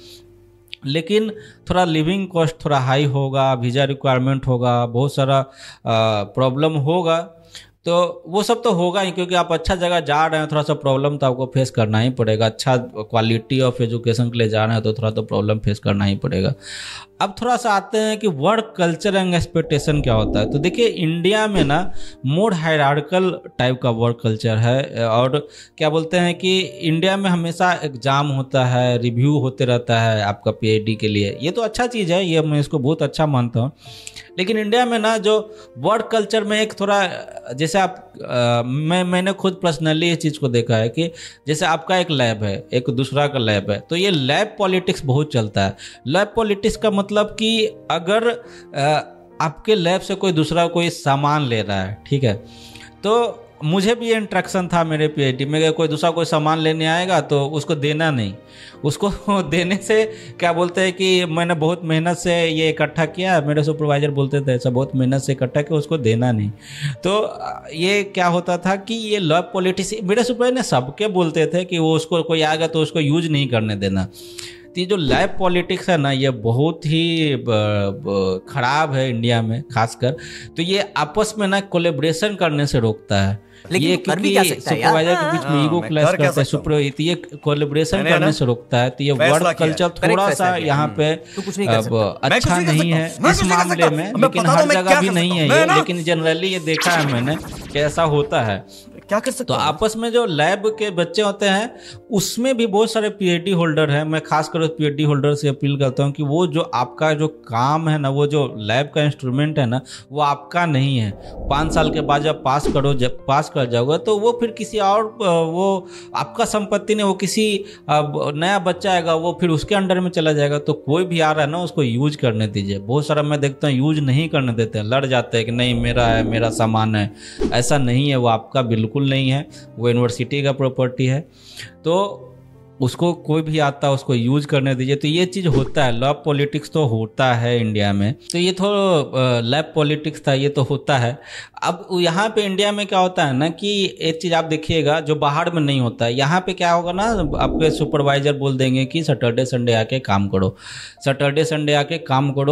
लेकिन थोड़ा लिविंग कॉस्ट थोड़ा हाई होगा, वीज़ा रिक्वायरमेंट होगा, बहुत सारा प्रॉब्लम होगा, तो वो सब तो होगा ही, क्योंकि आप अच्छा जगह जा रहे हैं, थोड़ा सा प्रॉब्लम तो आपको फेस करना ही पड़ेगा। अच्छा क्वालिटी ऑफ एजुकेशन के लिए जा रहे हैं तो थोड़ा तो प्रॉब्लम फेस करना ही पड़ेगा। अब थोड़ा सा आते हैं कि वर्क कल्चर एंड एक्सपेक्टेशन क्या होता है। तो देखिए इंडिया में ना मोर हायरार्किकल टाइप का वर्क कल्चर है, और क्या बोलते हैं कि इंडिया में हमेशा एग्जाम होता है, रिव्यू होते रहता है आपका पीएचडी के लिए। ये तो अच्छा चीज़ है, ये मैं इसको बहुत अच्छा मानता हूँ। लेकिन इंडिया में ना जो वर्क कल्चर में एक थोड़ा, जैसे आप आ, मैं मैंने खुद पर्सनली इस चीज़ को देखा है कि जैसे आपका एक लैब है, एक दूसरा का लैब है, तो ये लैब पॉलिटिक्स बहुत चलता है। लैब पॉलिटिक्स का मतलब कि अगर आ, आपके लैब से कोई दूसरा कोई सामान ले रहा है, ठीक है, तो मुझे भी ये इंट्रैक्शन था मेरे पीएचडी में, कोई दूसरा कोई सामान लेने आएगा तो उसको देना नहीं, उसको देने से क्या बोलते हैं कि मैंने बहुत मेहनत से ये इकट्ठा किया, मेरे सुपरवाइजर बोलते थे ऐसा बहुत मेहनत से इकट्ठा किया, उसको देना नहीं। तो ये क्या होता था कि ये लैब पॉलिटिक्स, मेरे सुपरवाइजर ने सबके बोलते थे कि वो उसको कोई आएगा तो उसको यूज नहीं करने देना। तो ये जो लैब पॉलिटिक्स है ना, ये बहुत ही खराब है इंडिया में खासकर। तो ये आपस में ना कोलेब्रेशन करने से रोकता है। लेकिन ये कर भी क्या सकता है सुपरवाइजर के बीच में ईगो क्लैश करते हैं, सुपरवाइजर ये कोलैबोरेशन करने से रोकता है। तो ये वर्क कल्चर थोड़ा सा यहाँ पे अच्छा नहीं है इस मामले में, लेकिन हर जगह भी नहीं है ये, लेकिन जनरली ये देखा है मैंने कि ऐसा होता है। क्या कर सकते तो आपस में जो लैब के बच्चे होते हैं उसमें भी बहुत सारे पीएचडी होल्डर हैं। मैं खासकर पीएचडी होल्डर से अपील करता हूं कि वो जो आपका जो काम है ना, वो जो लैब का इंस्ट्रूमेंट है ना, वो आपका नहीं है। पाँच साल के बाद जब पास करो, जब पास कर जाओगे तो वो फिर किसी और, वो आपका संपत्ति नहीं, वो किसी नया बच्चा आएगा वो फिर उसके अंडर में चला जाएगा। तो कोई भी आ रहा है ना उसको यूज करने दीजिए। बहुत सारा मैं देखता हूँ यूज नहीं करने देते हैं, लड़ जाते हैं कि नहीं मेरा है, मेरा सामान है। ऐसा नहीं है, वो आपका बिल्कुल नहीं है, वो यूनिवर्सिटी का प्रॉपर्टी है। तो उसको कोई भी आता है उसको यूज करने दीजिए। तो ये चीज़ होता है, लैब पॉलिटिक्स तो होता है इंडिया में। तो ये थोड़ा लैब पॉलिटिक्स था, ये तो होता है। अब यहाँ पे इंडिया में क्या होता है ना कि एक चीज़ आप देखिएगा जो बाहर में नहीं होता है। यहाँ पे क्या होगा ना, आपके सुपरवाइजर बोल देंगे कि सैटरडे संडे आके काम करो, सैटरडे संडे आके काम करो,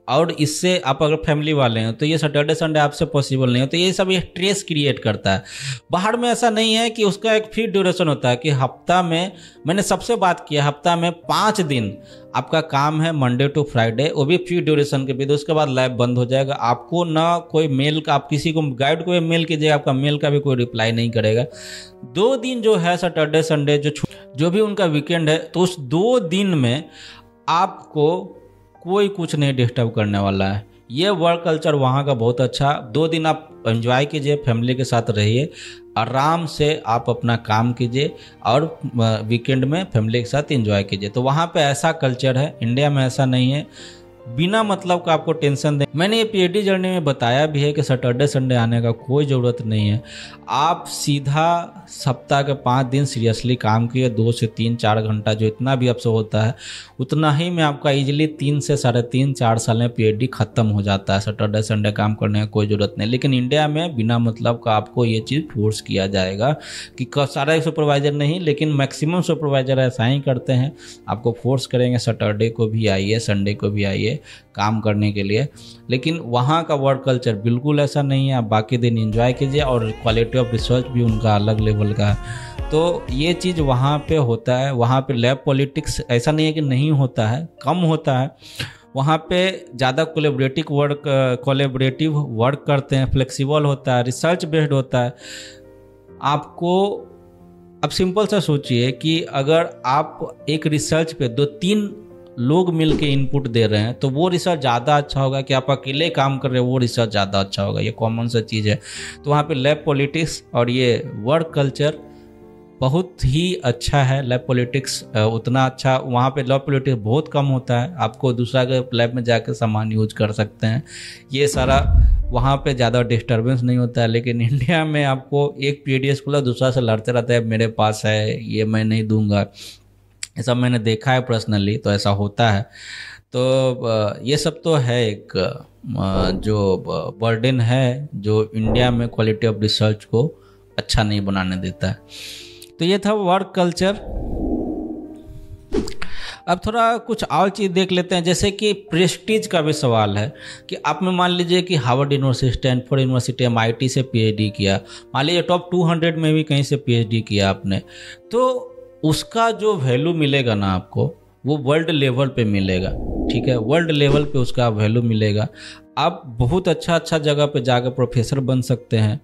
और इससे आप अगर फैमिली वाले हैं तो ये सैटरडे संडे आपसे पॉसिबल नहीं हो, तो ये सब ये स्ट्रेस क्रिएट करता है। बाहर में ऐसा नहीं है कि उसका एक फिक्स ड्यूरेशन होता है कि हफ्ता में, मैंने सबसे बात किया, हफ्ता में पाँच दिन आपका काम है, मंडे टू फ्राइडे, वो भी फ्री ड्यूरेशन के बीच, उसके बाद लैब बंद हो जाएगा। आपको ना कोई मेल का, आप किसी को गाइड को मेल कीजिएगा, आपका मेल का भी कोई रिप्लाई नहीं करेगा। दो दिन जो है सैटरडे संडे जो जो भी उनका वीकेंड है, तो उस दो दिन में आपको कोई कुछ नहीं डिस्टर्ब करने वाला है। ये वर्क कल्चर वहाँ का बहुत अच्छा। दो दिन आप एंजॉय कीजिए, फैमिली के साथ रहिए, आराम से आप अपना काम कीजिए और वीकेंड में फैमिली के साथ एंजॉय कीजिए। तो वहाँ पे ऐसा कल्चर है, इंडिया में ऐसा नहीं है। बिना मतलब का आपको टेंशन दे, मैंने ये पीएचडी जर्नी में बताया भी है कि सैटरडे संडे आने का कोई ज़रूरत नहीं है। आप सीधा सप्ताह के पाँच दिन सीरियसली काम किए, दो से तीन चार घंटा जो इतना भी आपसे होता है उतना ही में आपका इजीली तीन से साढ़े तीन चार साल में पीएचडी ख़त्म हो जाता है। सैटरडे संडे काम करने का कोई ज़रूरत नहीं। लेकिन इंडिया में बिना मतलब का आपको ये चीज़ फोर्स किया जाएगा कि सारे सुपरवाइज़र नहीं, लेकिन मैक्सिमम सुपरवाइज़र ऐसा ही करते हैं, आपको फोर्स करेंगे सैटरडे को भी आइए, संडे को भी आइए काम करने के लिए। लेकिन वहाँ का वर्क कल्चर बिल्कुल ऐसा नहीं है। आप बाकी दिन एंजॉय कीजिए और क्वालिटी ऑफ रिसर्च भी उनका अलग लेवल का है। तो ये चीज़ वहाँ पे होता है। वहाँ पे लैब पॉलिटिक्स ऐसा नहीं है कि नहीं होता है, कम होता है। वहाँ पे ज़्यादा कोलेबरेटिव वर्क कोलेबरेटिव वर्क करते हैं, फ्लेक्सिबल होता है, रिसर्च बेस्ड होता है। आपको अब सिंपल सा सोचिए कि अगर आप एक रिसर्च पे दो तीन लोग मिल के इनपुट दे रहे हैं तो वो रिसर्च ज़्यादा अच्छा होगा कि आप अकेले काम कर रहे हो, वो रिसर्च ज़्यादा अच्छा होगा। ये कॉमन सा चीज़ है। तो वहाँ पे लैब पॉलिटिक्स और ये वर्क कल्चर बहुत ही अच्छा है। लैब पॉलिटिक्स उतना अच्छा, वहाँ पे लैब पॉलिटिक्स बहुत कम होता है। आपको दूसरा के लैब में जाकर सामान यूज कर सकते हैं, ये सारा वहाँ पे ज़्यादा डिस्टर्बेंस नहीं होता है। लेकिन इंडिया में आपको एक पीडीएस खुला दूसरा से लड़ते रहता है, मेरे पास है, ये मैं नहीं दूंगा। ऐसा मैंने देखा है पर्सनली, तो ऐसा होता है। तो ये सब तो है एक जो बर्डन है जो इंडिया में क्वालिटी ऑफ रिसर्च को अच्छा नहीं बनाने देता है। तो ये था वर्क कल्चर। अब थोड़ा कुछ और चीज़ देख लेते हैं, जैसे कि प्रेस्टीज का भी सवाल है कि आप में मान लीजिए कि Harvard University, Stanford University, MIT से पीएचडी किया, मान लीजिए टॉप दो सौ में भी कहीं से पीएचडी किया आपने, तो उसका जो वैल्यू मिलेगा ना आपको, वो वर्ल्ड लेवल पे मिलेगा। ठीक है, वर्ल्ड लेवल पे उसका वैल्यू मिलेगा। आप बहुत अच्छा अच्छा जगह पे जाकर प्रोफेसर बन सकते हैं।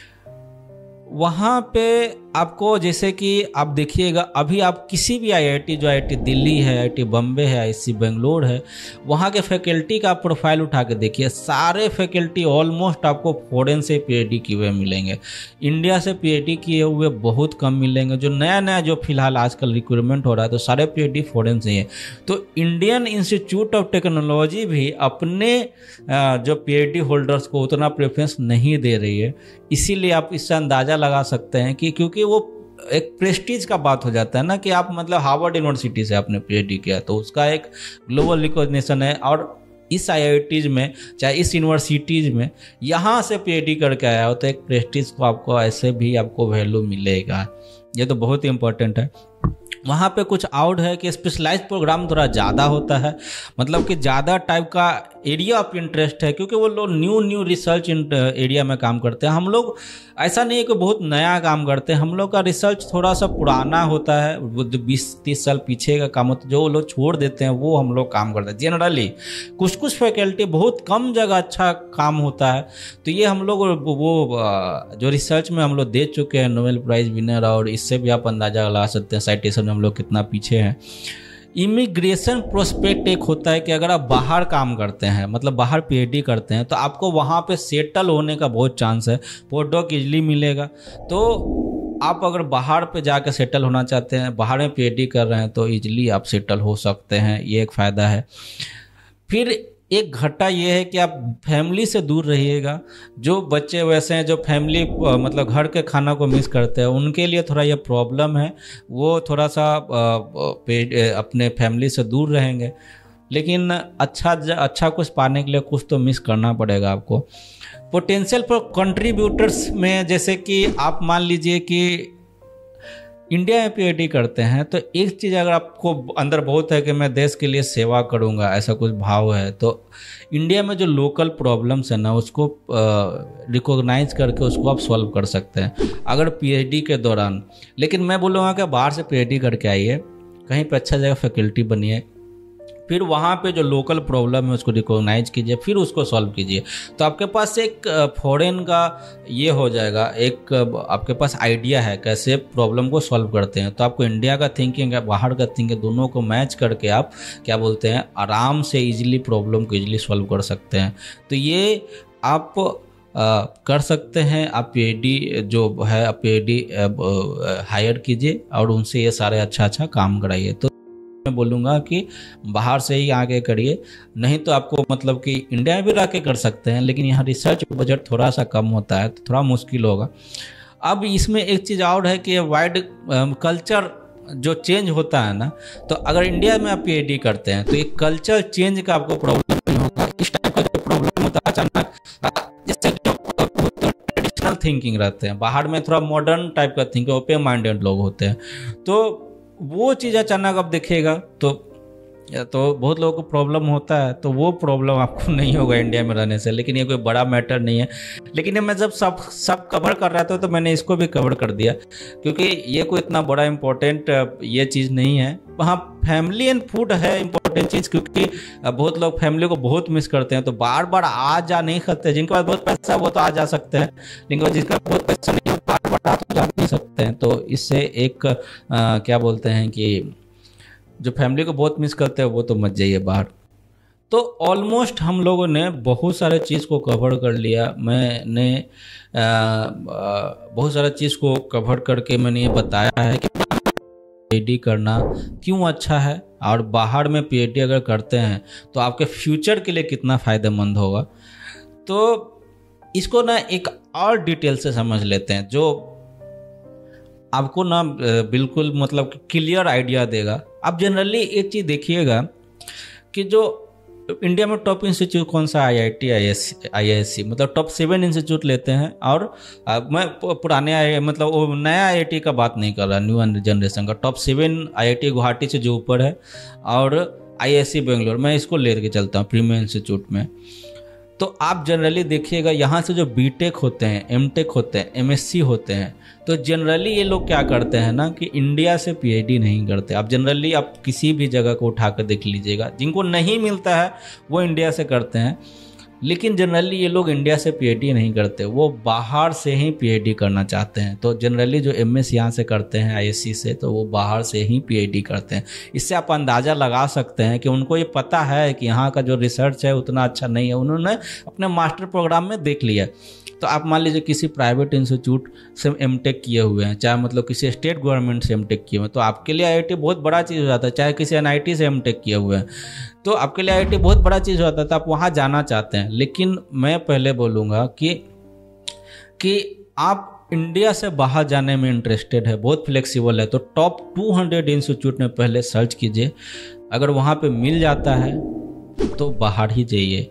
वहाँ पे आपको, जैसे कि आप देखिएगा, अभी आप किसी भी आईआईटी, जो आईआईटी दिल्ली है, आईआईटी बम्बे है, आईआईसी बेंगलोर है, वहाँ के फैकल्टी का प्रोफाइल उठा के देखिए, सारे फैकल्टी ऑलमोस्ट आपको फॉरेन से पीएचडी किए हुए मिलेंगे। इंडिया से पीएचडी किए हुए बहुत कम मिलेंगे। जो नया नया जो फिलहाल आजकल रिक्रूटमेंट हो रहा है, तो सारे पीएचडी फॉरेन से ही है। तो इंडियन इंस्टीट्यूट ऑफ टेक्नोलॉजी भी अपने जो पीएचडी होल्डर्स को उतना प्रेफरेंस नहीं दे रही है। इसीलिए आप इससे अंदाज़ा लगा सकते हैं कि क्योंकि वो एक प्रेस्टीज का बात हो जाता है ना, कि आप मतलब हार्वर्ड यूनिवर्सिटी से आपने पीएचडी किया तो उसका एक ग्लोबल रिकॉग्निशन है। और इस आईआईटीज में, चाहे इस यूनिवर्सिटीज में, यहाँ से पीएचडी करके आया हो तो एक प्रेस्टीज को आपको ऐसे भी आपको वैल्यू मिलेगा। ये तो बहुत ही इम्पोर्टेंट है। वहाँ पे कुछ आउट है कि स्पेशलाइज प्रोग्राम थोड़ा ज़्यादा होता है, मतलब कि ज़्यादा टाइप का एरिया ऑफ इंटरेस्ट है, क्योंकि वो लोग न्यू न्यू रिसर्च एरिया में काम करते हैं। हम लोग ऐसा नहीं है कि बहुत नया काम करते हैं, हम लोग का रिसर्च थोड़ा सा पुराना होता है, वो बीस तीस साल पीछे का काम होता है, जो वो लोग छोड़ देते हैं वो हम लोग काम करते हैं जनरली। कुछ कुछ फैकल्टी बहुत कम जगह अच्छा काम होता है। तो ये हम लोग वो जो रिसर्च में हम लोग दे चुके हैं, नोबेल प्राइज़ विनर, और इससे भी आप अंदाज़ा लगा सकते हैं साइटेशन में हम लोग कितना पीछे हैं। इमिग्रेशन प्रोस्पेक्ट एक होता है कि अगर आप बाहर काम करते हैं, मतलब बाहर पीएचडी करते हैं, तो आपको वहाँ पे सेटल होने का बहुत चांस है, पोस्टडॉक इजली मिलेगा। तो आप अगर बाहर पे जाकर सेटल होना चाहते हैं, बाहर में पीएचडी कर रहे हैं, तो इजली आप सेटल हो सकते हैं। ये एक फ़ायदा है। फिर एक घाटा ये है कि आप फैमिली से दूर रहिएगा। जो बच्चे वैसे हैं जो फैमिली मतलब घर के खाना को मिस करते हैं, उनके लिए थोड़ा ये प्रॉब्लम है, वो थोड़ा सा अपने फैमिली से दूर रहेंगे। लेकिन अच्छा अच्छा कुछ पाने के लिए कुछ तो मिस करना पड़ेगा आपको। पोटेंशियल फॉर कंट्रीब्यूटर्स में, जैसे कि आप मान लीजिए कि इंडिया में पीएचडी करते हैं तो एक चीज़ अगर आपको अंदर बहुत है कि मैं देश के लिए सेवा करूंगा, ऐसा कुछ भाव है, तो इंडिया में जो लोकल प्रॉब्लम्स है ना उसको रिकॉग्नाइज करके उसको आप सॉल्व कर सकते हैं अगर पीएचडी के दौरान। लेकिन मैं बोलूँगा कि बाहर से पीएचडी करके आइए, कहीं पर अच्छा जगह फैकल्टी बनिए, फिर वहाँ पे जो लोकल प्रॉब्लम है उसको रिकॉग्नाइज कीजिए, फिर उसको सॉल्व कीजिए। तो आपके पास एक फॉरेन का ये हो जाएगा, एक आपके पास आइडिया है कैसे प्रॉब्लम को सॉल्व करते हैं। तो आपको इंडिया का थिंकिंग है, बाहर का थिंकिंग, दोनों को मैच करके आप क्या बोलते हैं आराम से इजीली प्रॉब्लम को इजीली सॉल्व कर सकते हैं। तो ये आप आ, कर सकते हैं। आप पीएचडी जो है आप पीएचडी हायर कीजिए और उनसे ये सारे अच्छा अच्छा काम कराइए। तो मैं बोलूँगा कि बाहर से ही आके करिए, नहीं तो आपको मतलब कि इंडिया में भी रह के कर सकते हैं, लेकिन यहाँ रिसर्च बजट थोड़ा सा कम होता है तो थोड़ा मुश्किल होगा। अब इसमें एक चीज़ और है कि वाइड कल्चर जो चेंज होता है ना, तो अगर इंडिया में आप पीएचडी करते हैं तो एक कल्चर चेंज का आपको प्रॉब्लम नहीं होगा। इस टाइप का जो प्रॉब्लम होता है अचानक, जिससे ट्रेडिशनल थिंकिंग रहते हैं, बाहर में थोड़ा मॉडर्न टाइप का थिंकिंग, ओपन माइंडेड लोग होते हैं, तो वो चीज़ अचानक अब दिखेगा तो तो बहुत लोगों को प्रॉब्लम होता है। तो वो प्रॉब्लम आपको नहीं होगा इंडिया में रहने से, लेकिन ये कोई बड़ा मैटर नहीं है। लेकिन मैं जब सब सब कवर कर रहा था तो मैंने इसको भी कवर कर दिया, क्योंकि ये कोई इतना बड़ा इम्पोर्टेंट ये चीज़ नहीं है। वहाँ फैमिली एंड फूड है इम्पोर्टेंट चीज़, क्योंकि बहुत लोग फैमिली को बहुत मिस करते हैं, तो बार बार आ जा नहीं सकते। जिनके पास बहुत पैसा वो तो आ जा सकते हैं, लेकिन जिनका बहुत पैसा नहीं है बार बार आ तो जा नहीं सकते हैं। तो इससे एक आ, क्या बोलते हैं कि जो फैमिली को बहुत मिस करते हैं वो तो मत जाइए बाहर। तो ऑलमोस्ट हम लोगों ने बहुत सारे चीज़ को कवर कर लिया। मैंने बहुत सारा चीज़ को कवर करके मैंने ये बताया है कि पीएचडी करना क्यों अच्छा है, और बाहर में पीएचडी अगर करते हैं तो आपके फ्यूचर के लिए कितना फ़ायदेमंद होगा। तो इसको ना एक और डिटेल से समझ लेते हैं जो आपको ना बिल्कुल मतलब क्लियर आइडिया देगा। आप जनरली एक चीज़ देखिएगा कि जो इंडिया में टॉप इंस्टीट्यूट कौन सा, आईआईटी, आईएससी, आईआईएससी मतलब टॉप सेवन इंस्टीट्यूट लेते हैं। और आ, मैं पुराने आई मतलब वो नया आईआईटी का बात नहीं कर रहा, न्यू जनरेशन का टॉप सेवन आईआईटी गुवाहाटी से जो ऊपर है, और आईआईएससी बेंगलोर, मैं इसको ले के चलता हूँ प्रीमियर इंस्टीट्यूट में। तो आप जनरली देखिएगा यहाँ से जो बीटेक होते हैं, एमटेक होते हैं, एमएससी होते हैं, तो जनरली ये लोग क्या करते हैं ना कि इंडिया से पीएचडी नहीं करते। आप जनरली आप किसी भी जगह को उठा कर देख लीजिएगा, जिनको नहीं मिलता है वो इंडिया से करते हैं, लेकिन जनरली ये लोग इंडिया से पीएचडी नहीं करते, वो बाहर से ही पीएचडी करना चाहते हैं। तो जनरली जो एमएस यहाँ से करते हैं आईएससी से, तो वो बाहर से ही पीएचडी करते हैं। इससे आप अंदाज़ा लगा सकते हैं कि उनको ये पता है कि यहाँ का जो रिसर्च है उतना अच्छा नहीं है, उन्होंने अपने मास्टर प्रोग्राम में देख लिया। तो आप मान लीजिए किसी प्राइवेट इंस्टीट्यूट से एमटेक किए हुए हैं, चाहे मतलब किसी स्टेट गवर्नमेंट से एमटेक किए हुए हैं, तो आपके लिए आईआईटी बहुत बड़ा चीज़ हो जाता है। चाहे किसी एनआईटी से एमटेक किए हुए हैं तो आपके लिए आईआईटी बहुत बड़ा चीज़ हो जाता है, तो आप वहाँ जाना चाहते हैं। लेकिन मैं पहले बोलूँगा कि कि आप इंडिया से बाहर जाने में इंटरेस्टेड है, बहुत फ्लेक्सिबल है, तो टॉप टू हंड्रेड इंस्टीट्यूट में पहले सर्च कीजिए। अगर वहाँ पे मिल जाता है तो बाहर ही जाइए।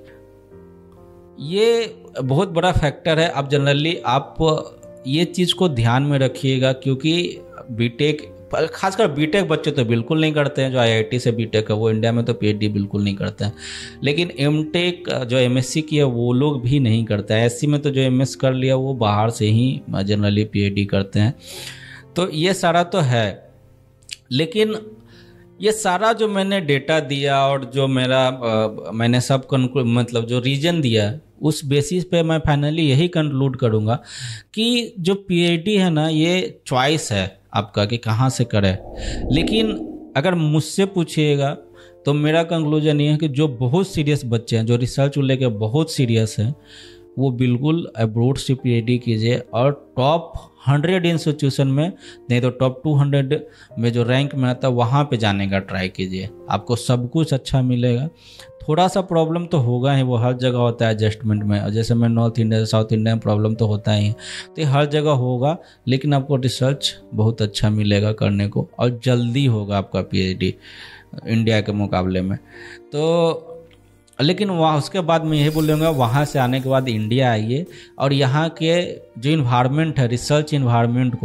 ये बहुत बड़ा फैक्टर है। अब जनरली आप ये चीज़ को ध्यान में रखिएगा, क्योंकि बीटेक खासकर बीटेक बच्चे तो बिल्कुल नहीं करते हैं, जो आईआईटी से बीटेक है वो इंडिया में तो पीएचडी बिल्कुल नहीं करते हैं। लेकिन एमटेक जो एमएससी किया वो लोग भी नहीं करते हैं। एससी में तो जो एमएस कर लिया वो बाहर से ही जनरली पीएचडी करते हैं। तो ये सारा तो है, लेकिन ये सारा जो मैंने डेटा दिया और जो मेरा आ, मैंने सब कंक्लूड मतलब जो रीजन दिया, उस बेसिस पे मैं फाइनली यही कंक्लूड करूँगा कि जो पीएचडी है ना ये चॉइस है आपका कि कहाँ से करें। लेकिन अगर मुझसे पूछिएगा तो मेरा कंक्लूजन ये है कि जो बहुत सीरियस बच्चे हैं, जो रिसर्च को लेकर बहुत सीरियस हैं, वो बिल्कुल अब्रोड से पीएचडी कीजिए और टॉप हंड्रेड इंस्टीट्यूशन में, नहीं तो टॉप टू हंड्रेड में जो रैंक में आता है वहाँ पे जाने का ट्राई कीजिए। आपको सब कुछ अच्छा मिलेगा। थोड़ा सा प्रॉब्लम तो होगा ही, वो हर जगह होता है एडजस्टमेंट में, और जैसे मैं नॉर्थ इंडिया से साउथ इंडिया में प्रॉब्लम तो होता ही है, तो ये हर जगह होगा। लेकिन आपको रिसर्च बहुत अच्छा मिलेगा करने को, और जल्दी होगा आपका पीएचडी इंडिया के मुकाबले में। तो लेकिन वहाँ उसके बाद मैं यही बोलूँगा, वहाँ से आने के बाद इंडिया आइए और यहाँ के जो इन्वायरमेंट है, रिसर्च इन्वायरमेंट को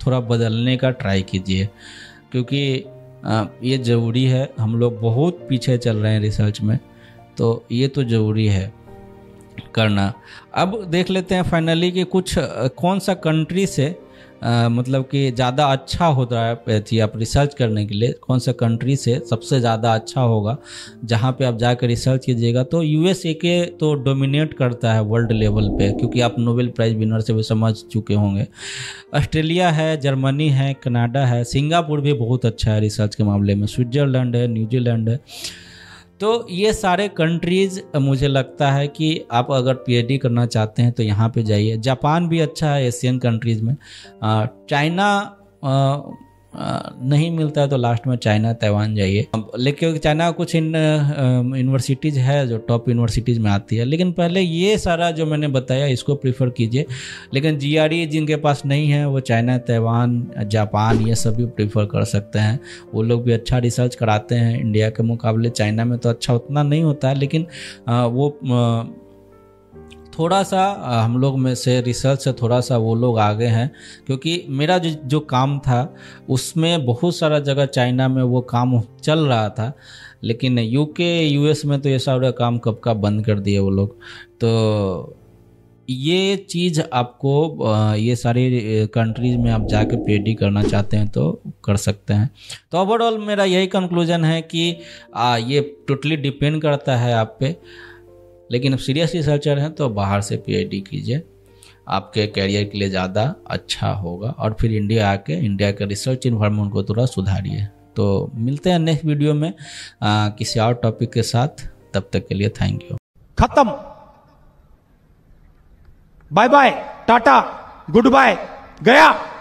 थोड़ा बदलने का ट्राई कीजिए, क्योंकि ये ज़रूरी है। हम लोग बहुत पीछे चल रहे हैं रिसर्च में, तो ये तो ज़रूरी है करना। अब देख लेते हैं फाइनली कि कुछ कौन सा कंट्री से आ, मतलब कि ज़्यादा अच्छा होता है थी आप रिसर्च करने के लिए, कौन सा कंट्री से सबसे ज़्यादा अच्छा होगा जहाँ पे आप जाकर रिसर्च कीजिएगा। तो यूएसए के तो डोमिनेट करता है वर्ल्ड लेवल पे, क्योंकि आप नोबेल प्राइज़ विनर से भी समझ चुके होंगे। ऑस्ट्रेलिया है, जर्मनी है, कनाडा है, सिंगापुर भी बहुत अच्छा है रिसर्च के मामले में, स्विट्ज़रलैंड है, न्यूजीलैंड है। तो ये सारे कंट्रीज़ मुझे लगता है कि आप अगर पीएचडी करना चाहते हैं तो यहाँ पे जाइए। जापान भी अच्छा है एशियन कंट्रीज़ में। चाइना नहीं मिलता है तो लास्ट में चाइना ताइवान जाइए। लेकिन चाइना कुछ इन यूनिवर्सिटीज़ है जो टॉप यूनिवर्सिटीज़ में आती है, लेकिन पहले ये सारा जो मैंने बताया इसको प्रीफर कीजिए। लेकिन जीआरई जिनके पास नहीं है वो चाइना, ताइवान, जापान ये सभी प्रीफर कर सकते हैं। वो लोग भी अच्छा रिसर्च कराते हैं इंडिया के मुकाबले। चाइना में तो अच्छा उतना नहीं होता है, लेकिन वो थोड़ा सा हम लोग में से रिसर्च से थोड़ा सा वो लोग आगे हैं, क्योंकि मेरा जो जो काम था उसमें बहुत सारा जगह चाइना में वो काम चल रहा था, लेकिन यूके यूएस में तो ये सारा काम कब का बंद कर दिए वो लोग। तो ये चीज़ आपको ये सारी कंट्रीज़ में आप जाके पीएचडी करना चाहते हैं तो कर सकते हैं। तो ओवरऑल मेरा यही कंक्लूजन है कि ये टोटली डिपेंड करता है आप पे, लेकिन अब सीरियस रिसर्चर हैं तो बाहर से पीएचडी कीजिए, आपके कैरियर के लिए ज़्यादा अच्छा होगा। और फिर इंडिया आके इंडिया के रिसर्च इन्वायरमेंट को थोड़ा सुधारिए। तो मिलते हैं नेक्स्ट वीडियो में आ, किसी और टॉपिक के साथ। तब तक के लिए थैंक यू। खत्म, bye bye, tata, good bye, गया।